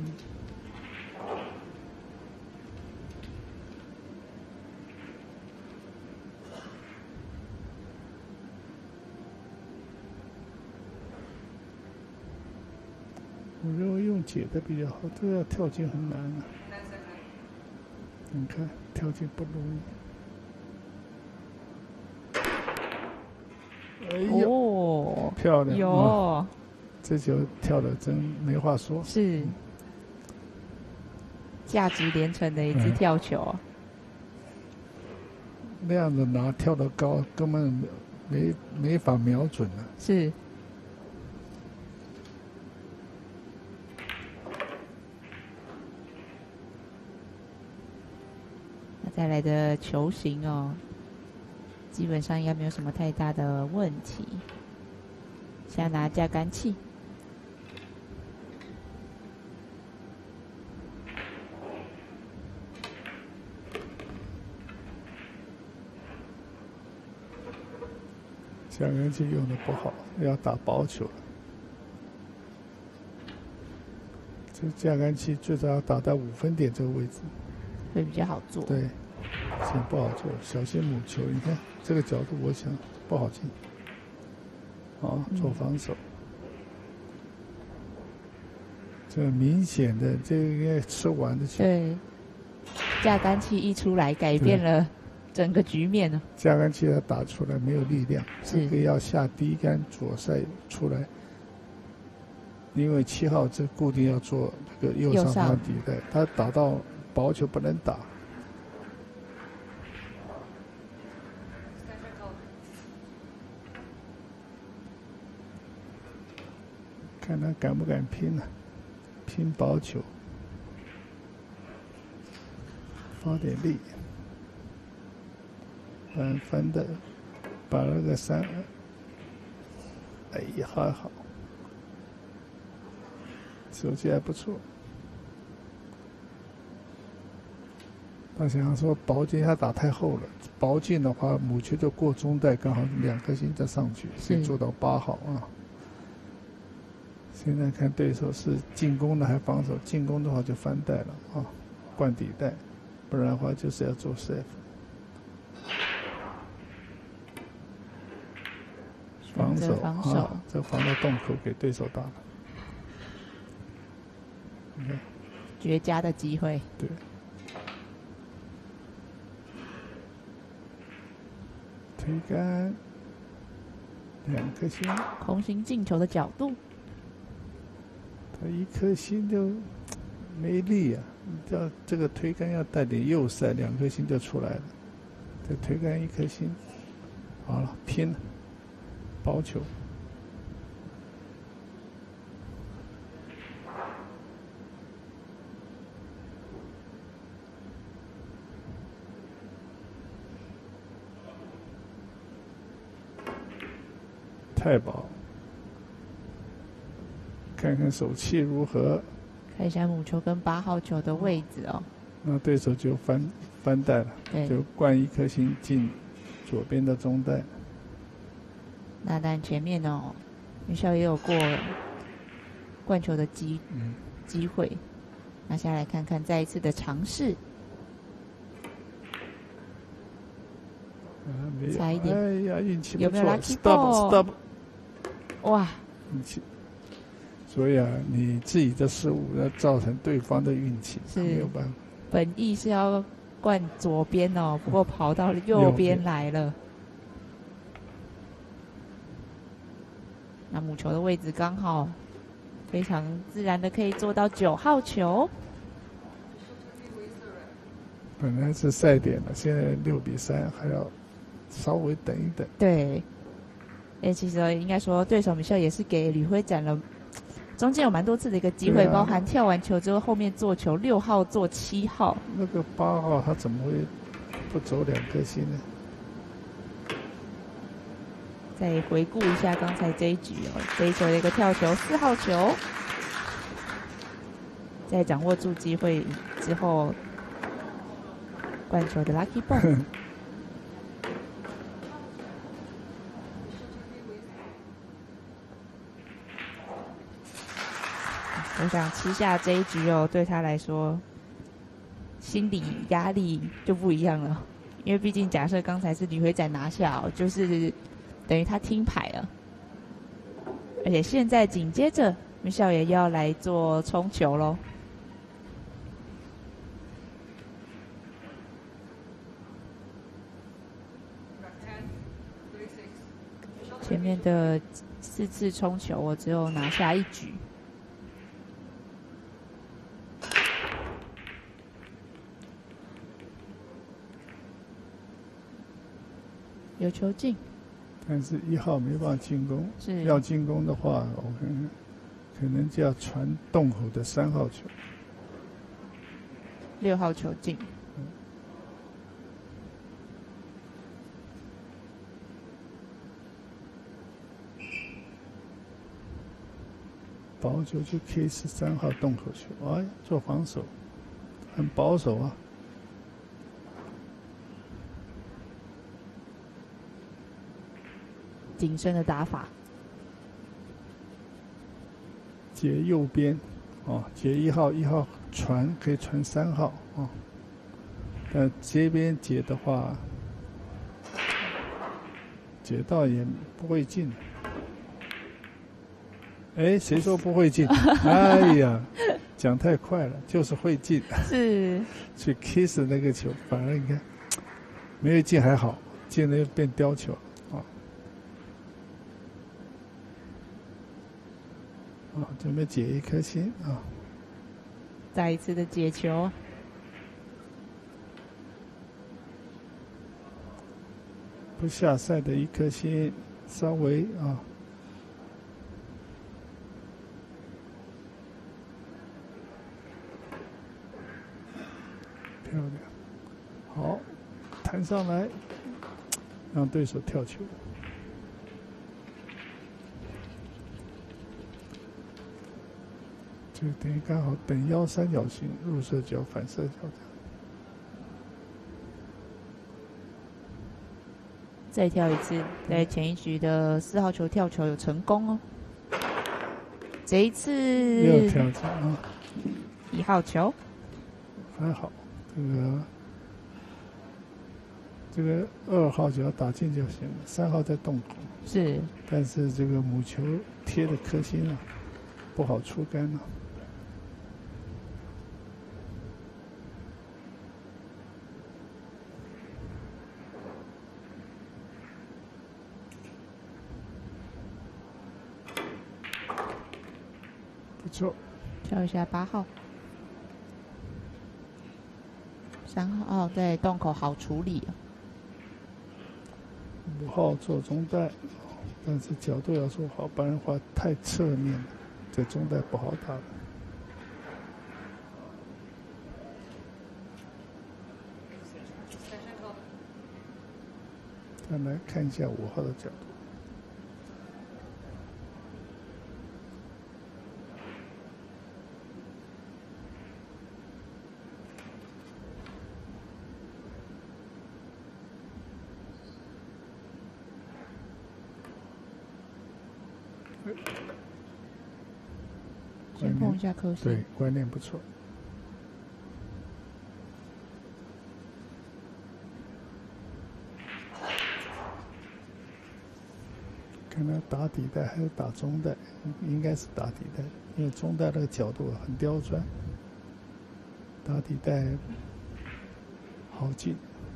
我认为用解的比较好，这个要跳进很难啊。你看跳进不容易。哎呦，
哦，
漂亮！
有，
这球跳的真没话说。
是价值连城的一次跳球。
那样子拿跳得高，根本没法瞄准了。
是。带来的球型哦，基本上应该没有什么太大的问题。现在拿架杆器，
架杆器用的不好，要打薄球了。这架杆器最少要打在5分点这个位置，
会比较好做。
对。现在不好做，小心母球。你看这个角度，我想不好进。做防守，这明显的，这个应该吃完的球。
对，架杆器一出来，改变了整个局面了。
架杆器它打出来没有力量，这个要下低杆左塞出来，因为7号这固定要做这个右上方底带，他打到薄球不能打。看他敢不敢拼呢？拼薄球，发点力，翻的，把那个3，哎呀，还好，手气还不错。他想说薄进他打太厚了，薄进的话母球就过中带，刚好2颗星再上去，可以做到8号啊。现在看对手是进攻的还防守，进攻的话就翻带了啊，灌底带，不然的话就是要做 safe。防守啊，这防到洞口给对手打了。你看，
绝佳的机会。
对。推杆，2颗星。
空心进球的角度。
他1颗星就没力啊！这个推杆要带点右塞，2颗星就出来了。这推杆1颗星，好了，拼了，包球。太保，看看手气如何。
看一下母球跟8号球的位置哦。
那对手就翻带了，就灌1颗星进左边的中带。
那但前面哦，云霄也有过灌球的机会。那下来看看再一次的尝试。差一点。
哎呀，运气不错。
有没有 lucky
ball？Stop！ 哇，运气。所以啊，你自己的失误要造成对方的运气，没有办法。
本意是要灌左边哦，不过跑到右边来了。那母球的位置刚好，非常自然的可以做到9号球。
本来是赛点了，现在6比3，还要稍微等一等。
对，其实应该说对手米歇尔也是给吕辉展了中间有蛮多次的一个机会，包含跳完球之后后面做球，6号做7号。
那个8号他怎么会不走2颗星呢？
再回顾一下刚才这一局哦，这一球的一个跳球，4号球，在掌握住机会之后，灌球的 lucky ball。我想吃下这一局哦，对他来说，心理压力就不一样了。因为毕竟假设刚才是吕辉展拿下哦，就是等于他听牌了。而且现在紧接着米少也要来做冲球喽。前面的4次冲球，我只有拿下1局。有球进，
但是1号没办法进攻。要进攻的话，我看看，可能就要传洞口的3号球。
6号球进。
保球就 K13号洞口球，哎，做防守，很保守啊。
谨慎的打法，
接右边，哦，接1号传可以传3号哦，但这边接的话，接到也不会进。哎，谁说不会进？哎呀，讲太快了，就是会进。
是。
去 kiss 那个球，反而你看没有进还好，进了又变刁球。准备解1颗星啊！
再一次的解球，
不下赛的1颗星，稍微啊，漂亮，好，弹上来，让对手跳球。就等于刚好等腰三角形，入射角、反射角的。
再跳一次，在前一局的4号球跳球有成功哦。这一次
又跳进啊
，1号球
还好，这个2号只要打进就行了，3号在洞口。
是，
但是这个母球贴的颗星啊，不好出杆啊。不错，
跳一下8号。 3号哦，对，洞口好处理。
5号做中带，但是角度要做好，不然的话太侧面了，这中带不好打的。再来看一下5号的角度。
先碰一下颗星，
对，观念不错。看他打底带还是打中带，应该是打底带，因为中带那个角度很刁钻，打底带好进。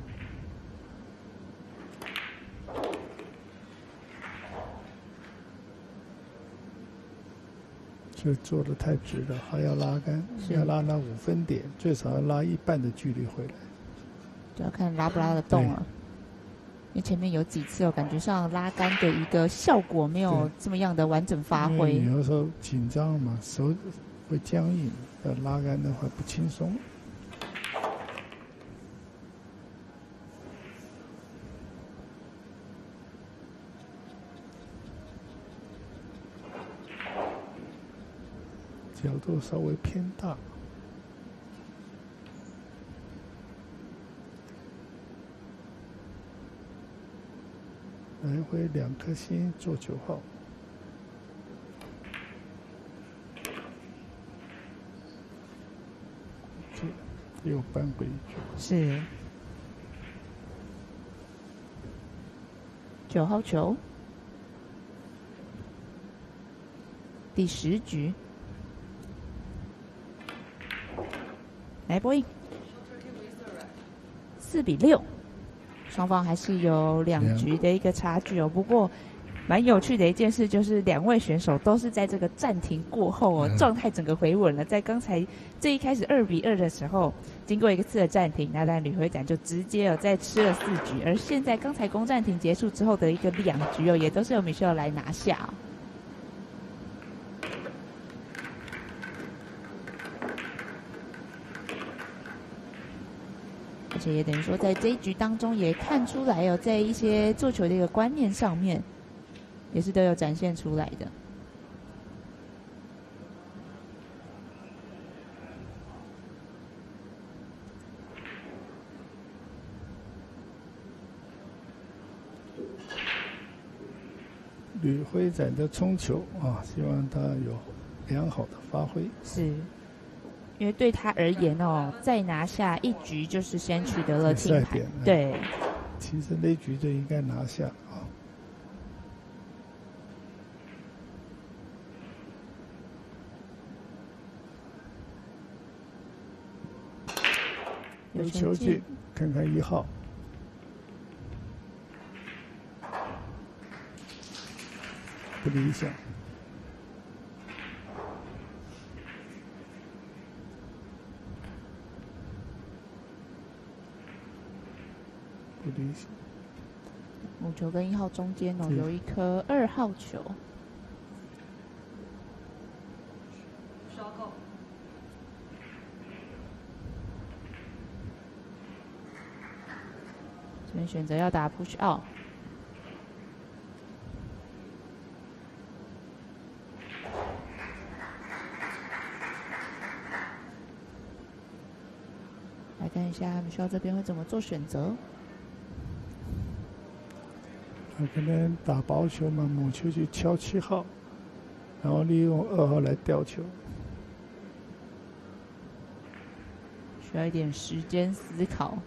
就做的太直了，还要拉杆，要拉那5分点，最少要拉1半的距离回来。
就要看拉不拉得动了。因为前面有几次我感觉上拉杆的一个效果没有这么样的完整发挥。
有时候紧张嘛，手会僵硬，要拉杆的话不轻松。角度稍微偏大，来回2颗星做9号，又扳回一局。
是9号球，第10局。来播映，4比6，双方还是有2局的一个差距哦。不过，蛮有趣的一件事就是，2位选手都是在这个暂停过后哦，状态整个回稳了。在刚才这一开始2比2的时候，经过1次的暂停，那吕会展就直接再吃了4局。而现在刚才攻暂停结束之后的一个2局哦，也都是由Michelle来拿下哦。而且也等于说，在这一局当中也看出来哦，在一些做球的一个观念上面，也是都有展现出来的。
吕会展的冲球啊，希望他有良好的发挥。
是。因为对他而言哦，再拿下1局就是先取得了金牌。对，
其实那局就应该拿下啊。有球进，看看1号。不理想。不理想。
5球跟1号中间哦，有一颗2号球。这边选择要打 push out。来看一下Michelle这边会怎么做选择。
可能打薄球嘛，母球去敲7号，然后利用2号来吊球。
需要一点时间思考。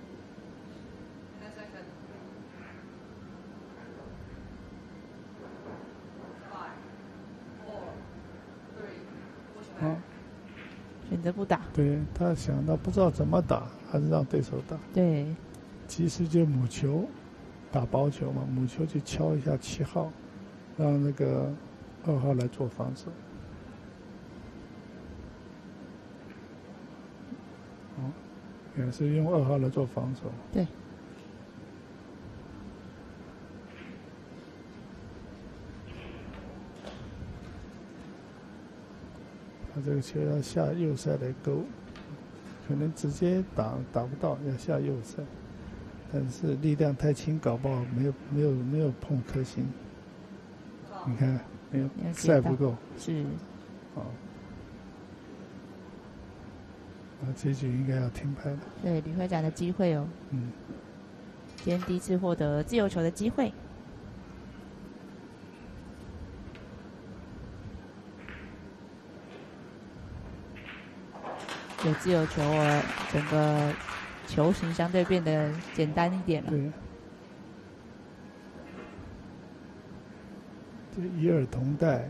选择不打。
对，他想到不知道怎么打，还是让对手打。
对，
其实就母球打薄球嘛，母球去敲一下7号，让那个2号来做防守。 也是用2号来做防守。
对。
他这个球要下右塞来勾，可能直接打不到，要下右塞，但是力量太轻，搞不好没有碰颗星。你看没有塞不够，
是。
哦。这局应该要停拍了。
对，李会展的机会哦。
嗯。
今天第一次获得自由球的机会。有自由球哦，整个球形相对变得简单一点了。
对。这一二同带。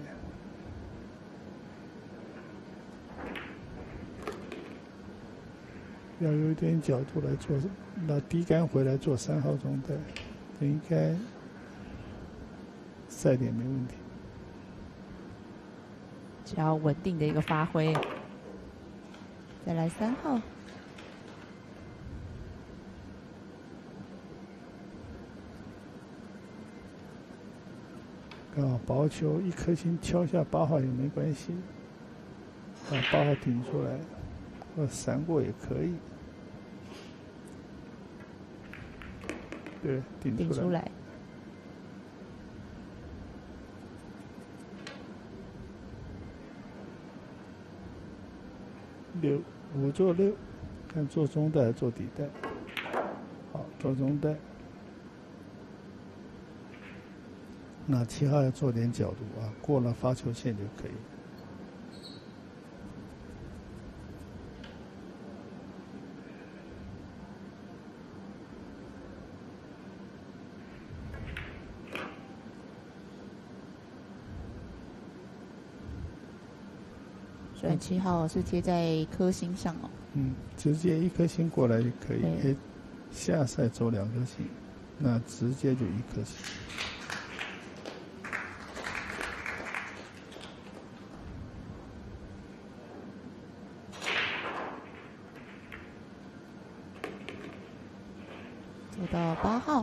要有一点角度来做，拿低杆回来做3号中带，应该赛点没问题。
只要稳定的一个发挥。再来3号，
刚好薄球一颗星敲下8号也没关系，把8号顶出来，或闪过也可以。对，顶出来。5做6，看做中带做底带。好，做中带。那7号要做点角度啊，过了发球线就可以。
虽然7号是贴在颗星上哦。
嗯，直接1颗星过来就可以。下赛走2颗星，那直接就1颗星。
走到8号。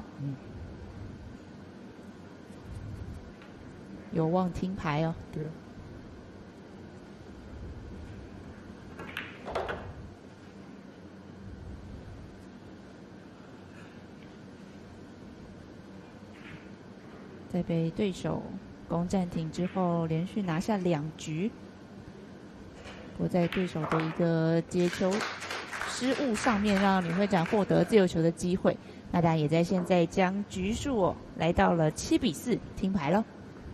有望听牌哦。
对。
在被对手攻暂停之后，连续拿下2局。不过在对手的一个接球失误上面，让吕会展获得自由球的机会。那当然也在现在将局数来到了7-4，听牌了。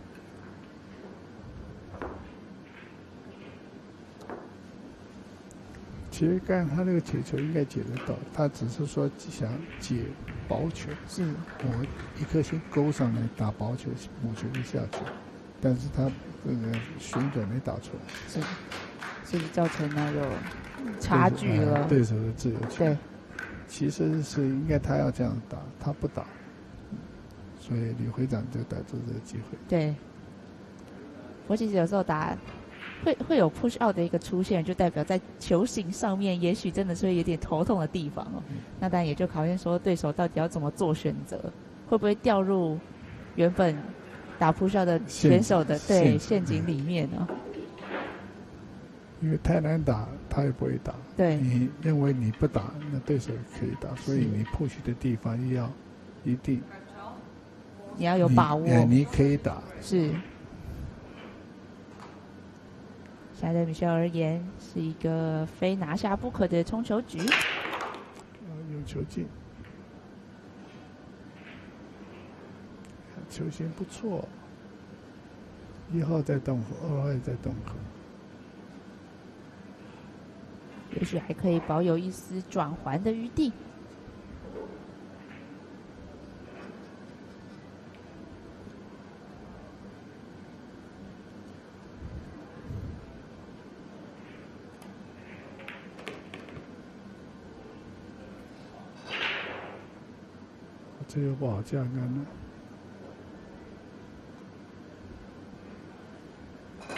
其实刚才他那个解球应该解得到，他只是说想解薄球，
是
我1颗星勾上来打薄球，母球就下去，但是他这个旋转没打出来，
是，所以造成了有差距了。
对手的自由球，
对，
其实是应该他要这样打，他不打，所以吕会长就逮住这个机会。
对，我其实有时候打。会有 push out 的一个出现，就代表在球形上面，也许真的是会有点头痛的地方哦。那当然也就考验说对手到底要怎么做选择，会不会掉入原本打 push out 的选手的陷阱里面呢？
因为太难打，他也不会打。
对，
你认为你不打，那对手可以打，所以你 push 的地方要一定，
你要有把握。
你可以打
是。现在对米歇尔而言是一个非拿下不可的冲球局。
有球进，球形不错。1号在动后，2号也在动后，
也许还可以保有一丝转环的余地。
这又不好架杆了。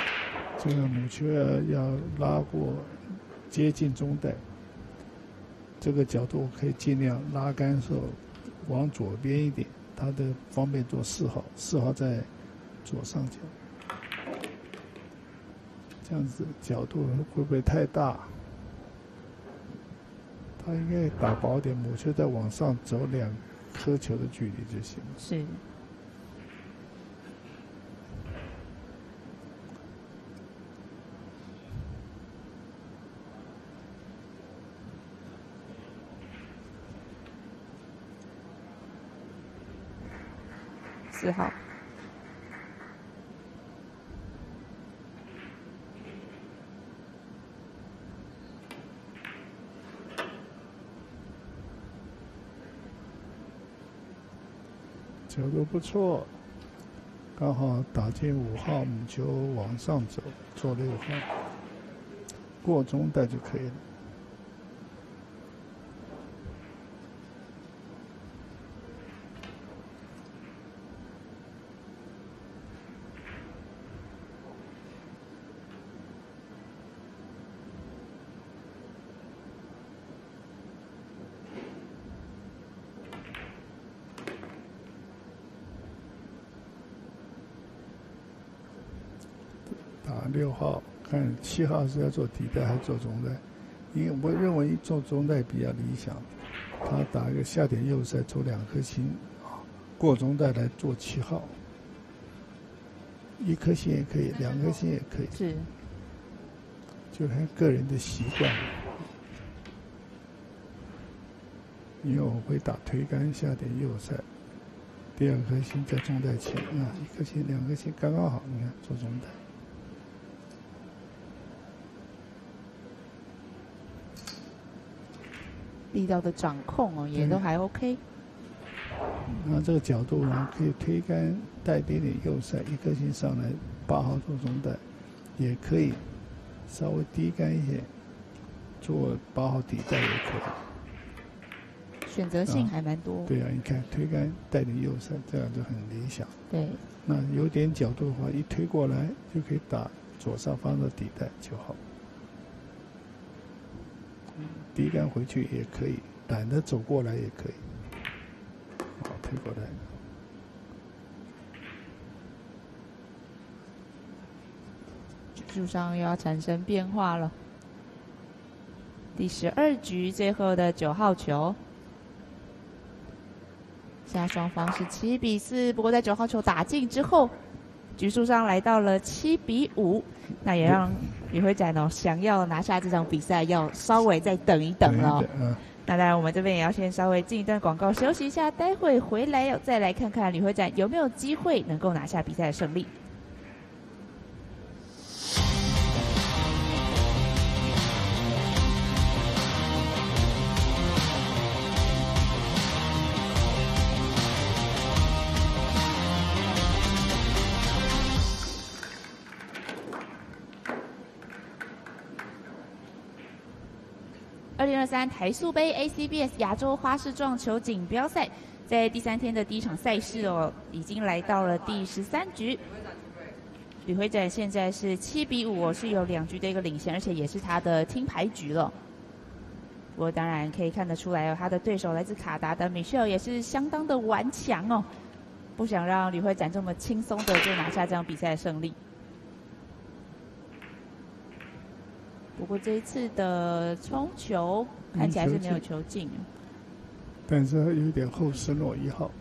这个母球要拉过接近中带， 这个角度可以尽量拉杆的时候往左边一点，它的方便做4号，4号在左上角。这样子角度会不会太大？他应该打薄点，母球再往上走2颗球的距离就行了。
是。4号。
角度不错，刚好打进5号，母球往上走，做6号，过中带就可以了。打6号，看7号是要做底带还是做中带？因为我认为做中带比较理想。他打一个下点右塞，做2颗星，过中带来做7号，1颗星也可以，2颗星也可以，
是，
就看个人的习惯。因为我会打推杆下点右塞，第2颗星在中带前啊，1颗星、2颗星刚刚好，你看做中带。
力道的掌控哦，也都还 OK。
那这个角度呢，可以推杆带点右塞，1颗星上来8号做中带，也可以稍微低杆一些，做8号底带也可以。
选择性还蛮多。
对啊，你看推杆带点右塞，这样就很理想。
对。
那有点角度的话，一推过来就可以打左上方的底带就好。低杆回去也可以，懒得走过来也可以。好，推过来。
局数上又要产生变化了。第12局最后的9号球，现在双方是7比4，不过在9号球打进之后，局数上来到了7比5，那也让李辉展哦想要拿下这场比赛，要稍微再等一等了。那当然，我们这边也要先稍微进一段广告休息一下，待会回来再来看看李辉展有没有机会能够拿下比赛的胜利。2023台塑杯 ACBS 亚洲花式撞球锦标赛，在第3天的第1场赛事哦，已经来到了第13局。吕辉展现在是7比5哦，是有2局的一个领先，而且也是他的听牌局了。不过当然可以看得出来哦，他的对手来自卡达的 Michelle 也是相当的顽强哦，不想让吕辉展这么轻松的就拿下这场比赛的胜利。不过这一次的冲球看起来是没有球进，
但是有点后失落1号。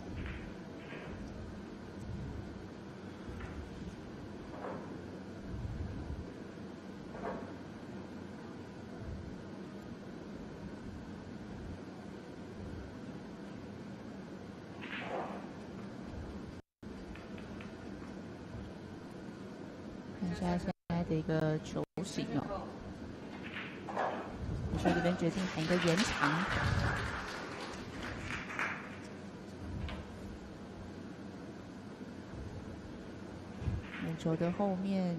看一下现在的一个球型哦。你说这边决定弹一个延长，母球的后面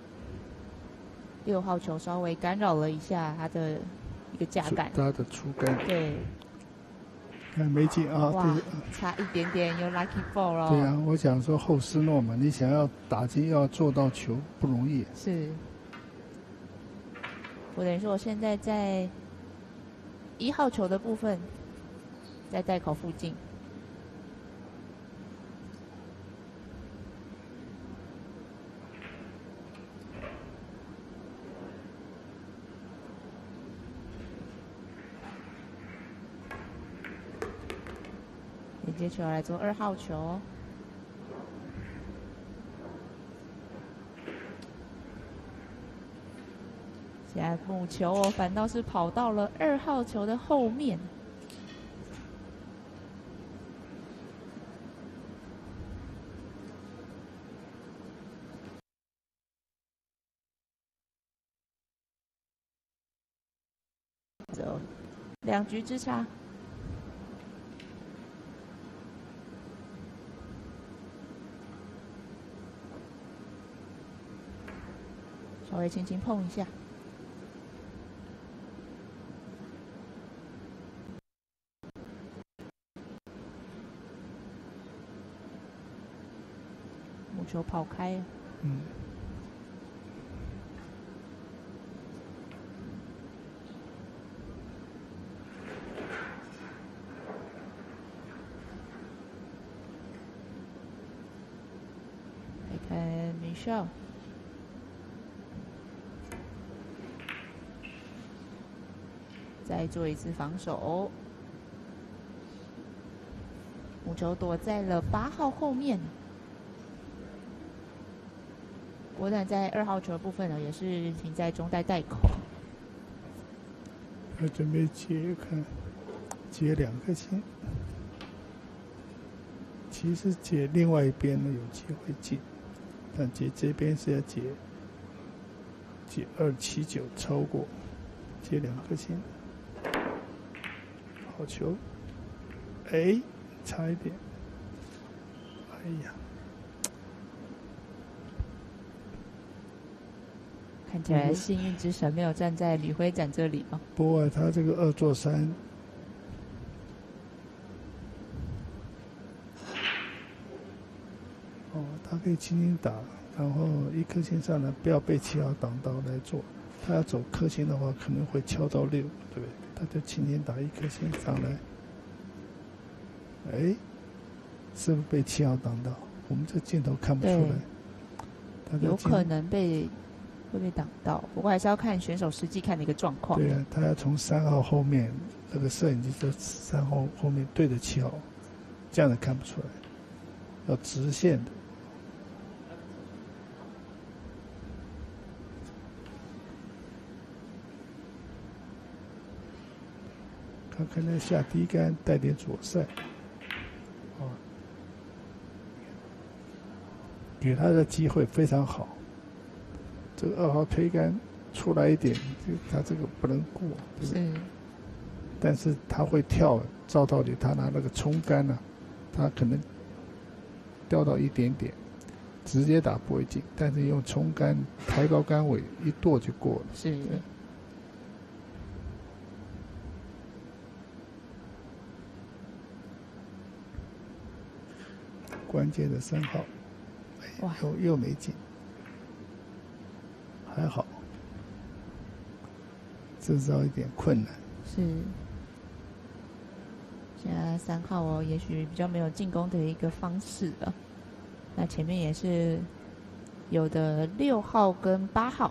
6号球稍微干扰了一下他的一个架杆，
他的出杆，
对，
看没进啊，
哇，差一点点有 lucky ball 了。
对啊，我想说后失落嘛，你想要打进要做到球不容易。
是。我等于说，我现在在 1号球的部分，在袋口附近。连接球来做2号球。现在母球反倒是跑到了2号球的后面。走，2局之差。稍微轻轻碰一下。母球跑开了。来看 Michelle。再做一次防守，母球躲在了8号后面。国展在2号球的部分呢，也是停在中袋袋口。
他准备接接2颗星，其实接另外一边呢有机会进，但接这边是要接279超过，接2颗星。好球，哎，差一点，哎呀，
看起来幸运之神没有站在吕辉展这里哦。
不过他这个2座3，他可以轻轻打，然后1颗星上来，不要被7号挡到来做。他要走颗星的话，可能会敲到6，对不对？他就轻轻打1颗星上来。哎，是不是被7号挡到？我们这镜头看不出来。
有可能会被挡到，不过还是要看选手实际看的一个状况。
对啊，他要从3号后面，那个摄影机在3号后面对着7号，这样子看不出来，要直线的。他可能下低杆带点左塞，给他的机会非常好。这个2号推杆出来一点，他这个不能过，对不对？但是他会跳，照道理他拿那个冲杆呢，他可能掉到一点点，直接打不会进，但是用冲杆抬高杆尾一跺就过了。
是。
关键的3号，又没进，还好，制造一点困难。
是，现在3号也许比较没有进攻的一个方式了。那前面也是有的6号跟8号。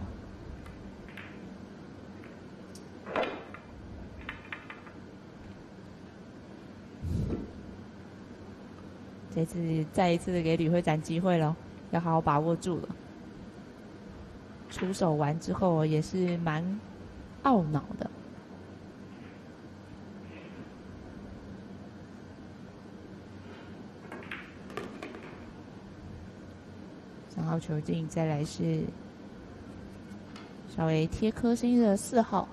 这次再一次的给吕辉展机会了，要好好把握住了。出手完之后也是蛮懊恼的。3号球进，再来是稍微贴颗星的4号。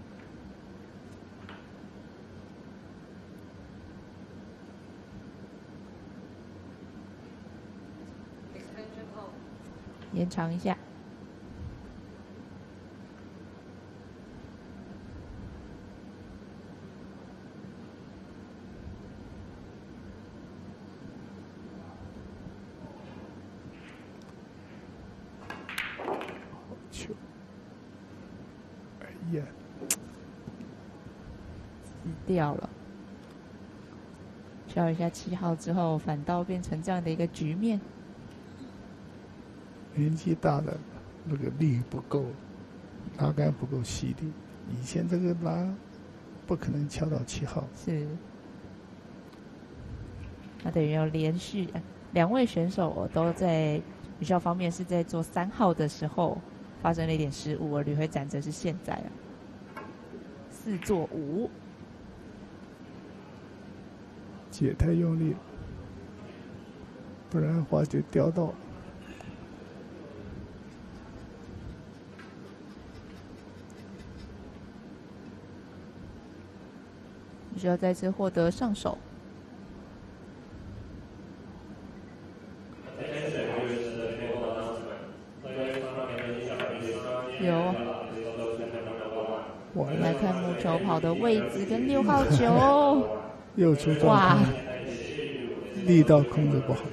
延长一下。
球，哎呀，
掉了。挑一下7号之后，反倒变成这样的一个局面。
年纪大了，那个力不够，拉杆不够犀利。以前这个拉不可能敲到7号。
是。那等于要连续2位选手都在比较方面是在做3号的时候发生了一点失误，而吕辉展则是现在4做5。
解太用力，不然的话就掉到了。
需要再次获得上手。有。我们来看木球跑的位置跟6号球。
又出状况，力道控制不好。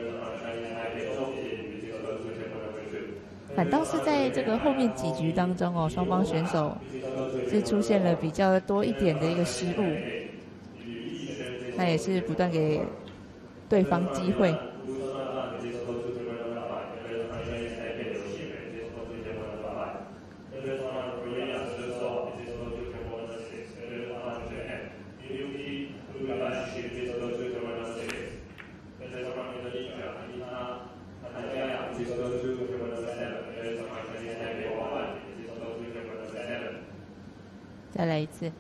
反倒是在这个后面几局当中双方选手是出现了比较多一点的一个失误，那也是不断给对方机会。再来一次。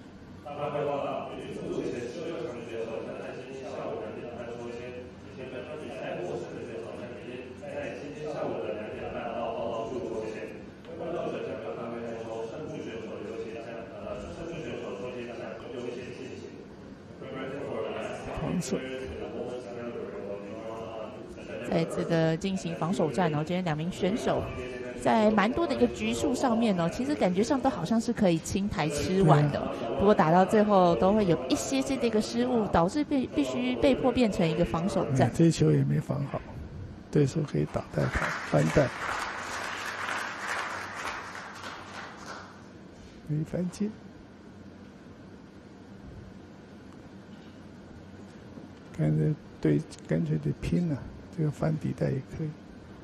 防守。
再一次的进行防守战今天2名选手在蛮多的一个局数上面其实感觉上都好像是可以清台吃完的，不过打到最后都会有一些些的一个失误，导致必须被迫变成一个防守战。
这球也没防好，对手可以打带跑翻带，没翻进。干脆得拼了，这个翻底带也可以。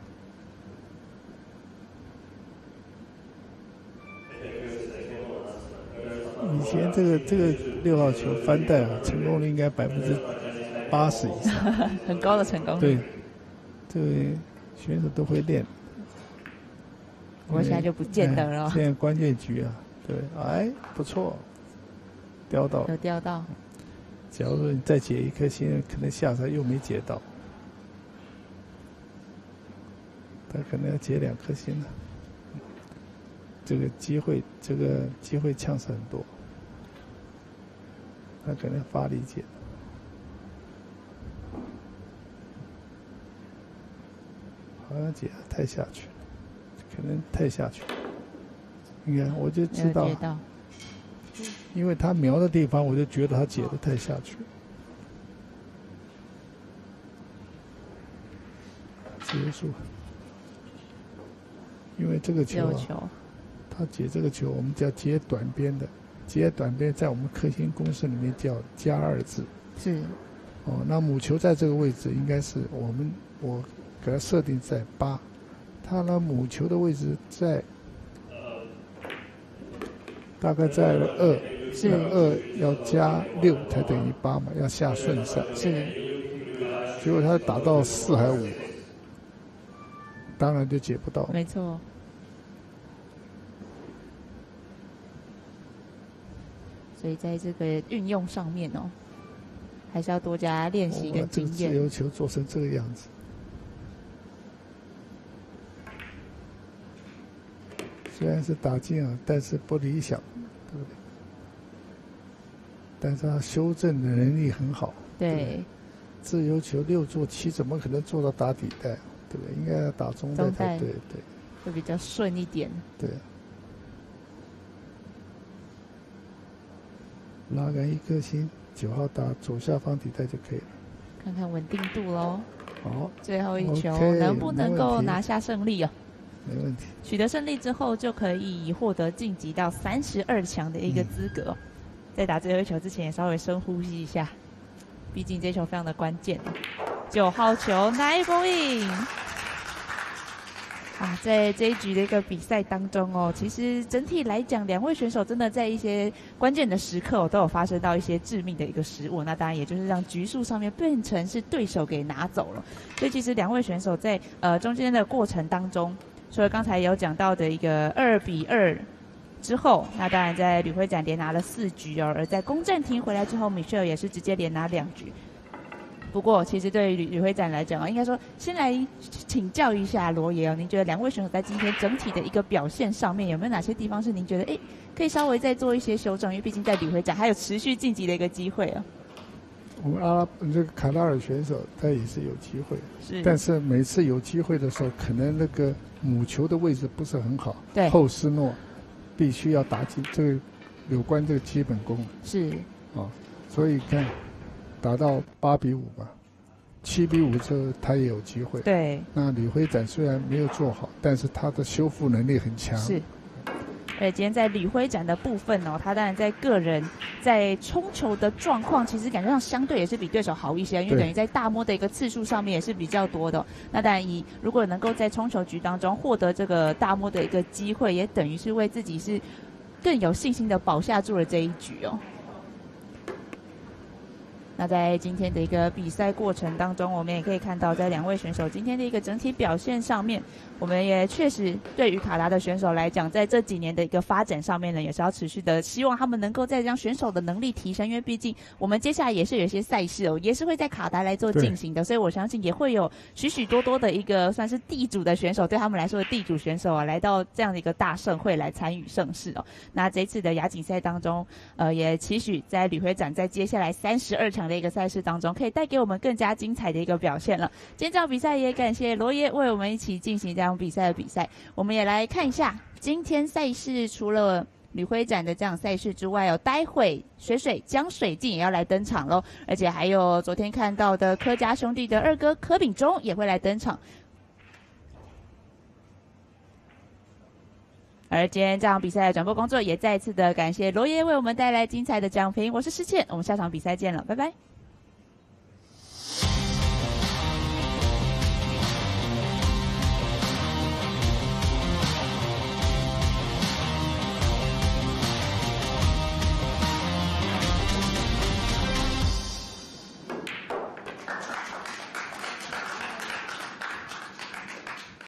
以前这个6号球翻带成功率应该80%以上，
很高的成功率。
对，这个选手都会练。
我现在就不见得了。
现在关键局对，不错，掉到。
有掉到。
假如说你再解1颗星，可能下赛又没解到，他可能要解2颗星了。这个机会chance很多，他可能发力解，好像解太下去了，可能太下去了。你看，我就知道，因为他瞄的地方，我就觉得他解得太下去了。结束，因为这个球他解这个球，我们叫解短边的，解短边在我们颗星公式里面叫+2字。
是。
那母球在这个位置应该是我给它设定在8，它呢母球的位置在大概在2，是2要加6才等于8嘛，要下顺赛。
是。
结果他打到4还5，当然就解不到。
没错。所以在这个运用上面还是要多加练习跟经验。
这个自由球做成这个样子，虽然是打进但是不理想，对不对？但是他修正的能力很好。
对。
自由球6做7，怎么可能做到打底带？对不对？应该要打中带才对。对。
会比较顺一点。
对。拉杆1颗星，9号打左下方底带就可以了。
看看稳定度喽。
好，
最后一球能不能够拿下胜利
没问题。
取得胜利之后，就可以获得晋级到32强的一个资格。 在打最后一球之前也稍微深呼吸一下，毕竟这球非常的关键。9号球 ，9 going。在这一局的一个比赛当中哦，其实整体来讲，两位选手真的在一些关键的时刻都有发生到一些致命的一个失误，那当然也就是让局数上面变成是对手给拿走了。所以其实两位选手在中间的过程当中，除了刚才有讲到的一个2-2之后，那当然在吕辉展连拿了4局哦，而在公正停回来之后 ，Michelle 也是直接连拿2局。不过，其实对于吕辉展来讲应该说先来请教一下罗爷哦，您觉得两位选手在今天整体的一个表现上面，有没有哪些地方是您觉得可以稍微再做一些修正？因为毕竟在吕辉展还有持续晋级的一个机会啊。
我们这个卡塔尔选手他也是有机会，
是，
但是每次有机会的时候，可能那个母球的位置不是很好，
对，
后斯诺必须要打进这个有关这个基本功，
是，
所以看。打到8-5吧，7-5之后他也有机会。
对，
那吕辉展虽然没有做好，但是他的修复能力很强。
是，而且今天在吕辉展的部分哦，他当然在个人在冲球的状况，其实感觉上相对也是比对手好一些，因为等于在大摸的一个次数上面也是比较多的。那当然如果能够在冲球局当中获得这个大摸的一个机会，也等于是为自己是更有信心的保下住了这一局哦。那在今天的一个比赛过程当中，我们也可以看到，在两位选手今天的一个整体表现上面，我们也确实对于卡达的选手来讲，在这几年的一个发展上面呢，也是要持续的希望他们能够再将选手的能力提升，因为毕竟我们接下来也是有一些赛事哦，也是会在卡达来做进行的，所以我相信也会有许许多多的一个算是地主的选手，对他们来说的地主选手啊，来到这样的一个大盛会来参与盛事哦。那这次的亚锦赛当中，也期许在吕辉展在接下来32场的一个赛事当中，可以带给我们更加精彩的一个表现了。今天这场比赛也感谢罗爷为我们一起进行这场比赛。我们也来看一下今天赛事，除了吕辉展的这场赛事之外哦，待会水江水镜也要来登场咯，而且还有昨天看到的柯家兄弟的二哥柯秉忠也会来登场。而今天这场比赛的转播工作也再次的感谢罗爷为我们带来精彩的奖评。我是施倩，我们下场比赛见了，拜拜。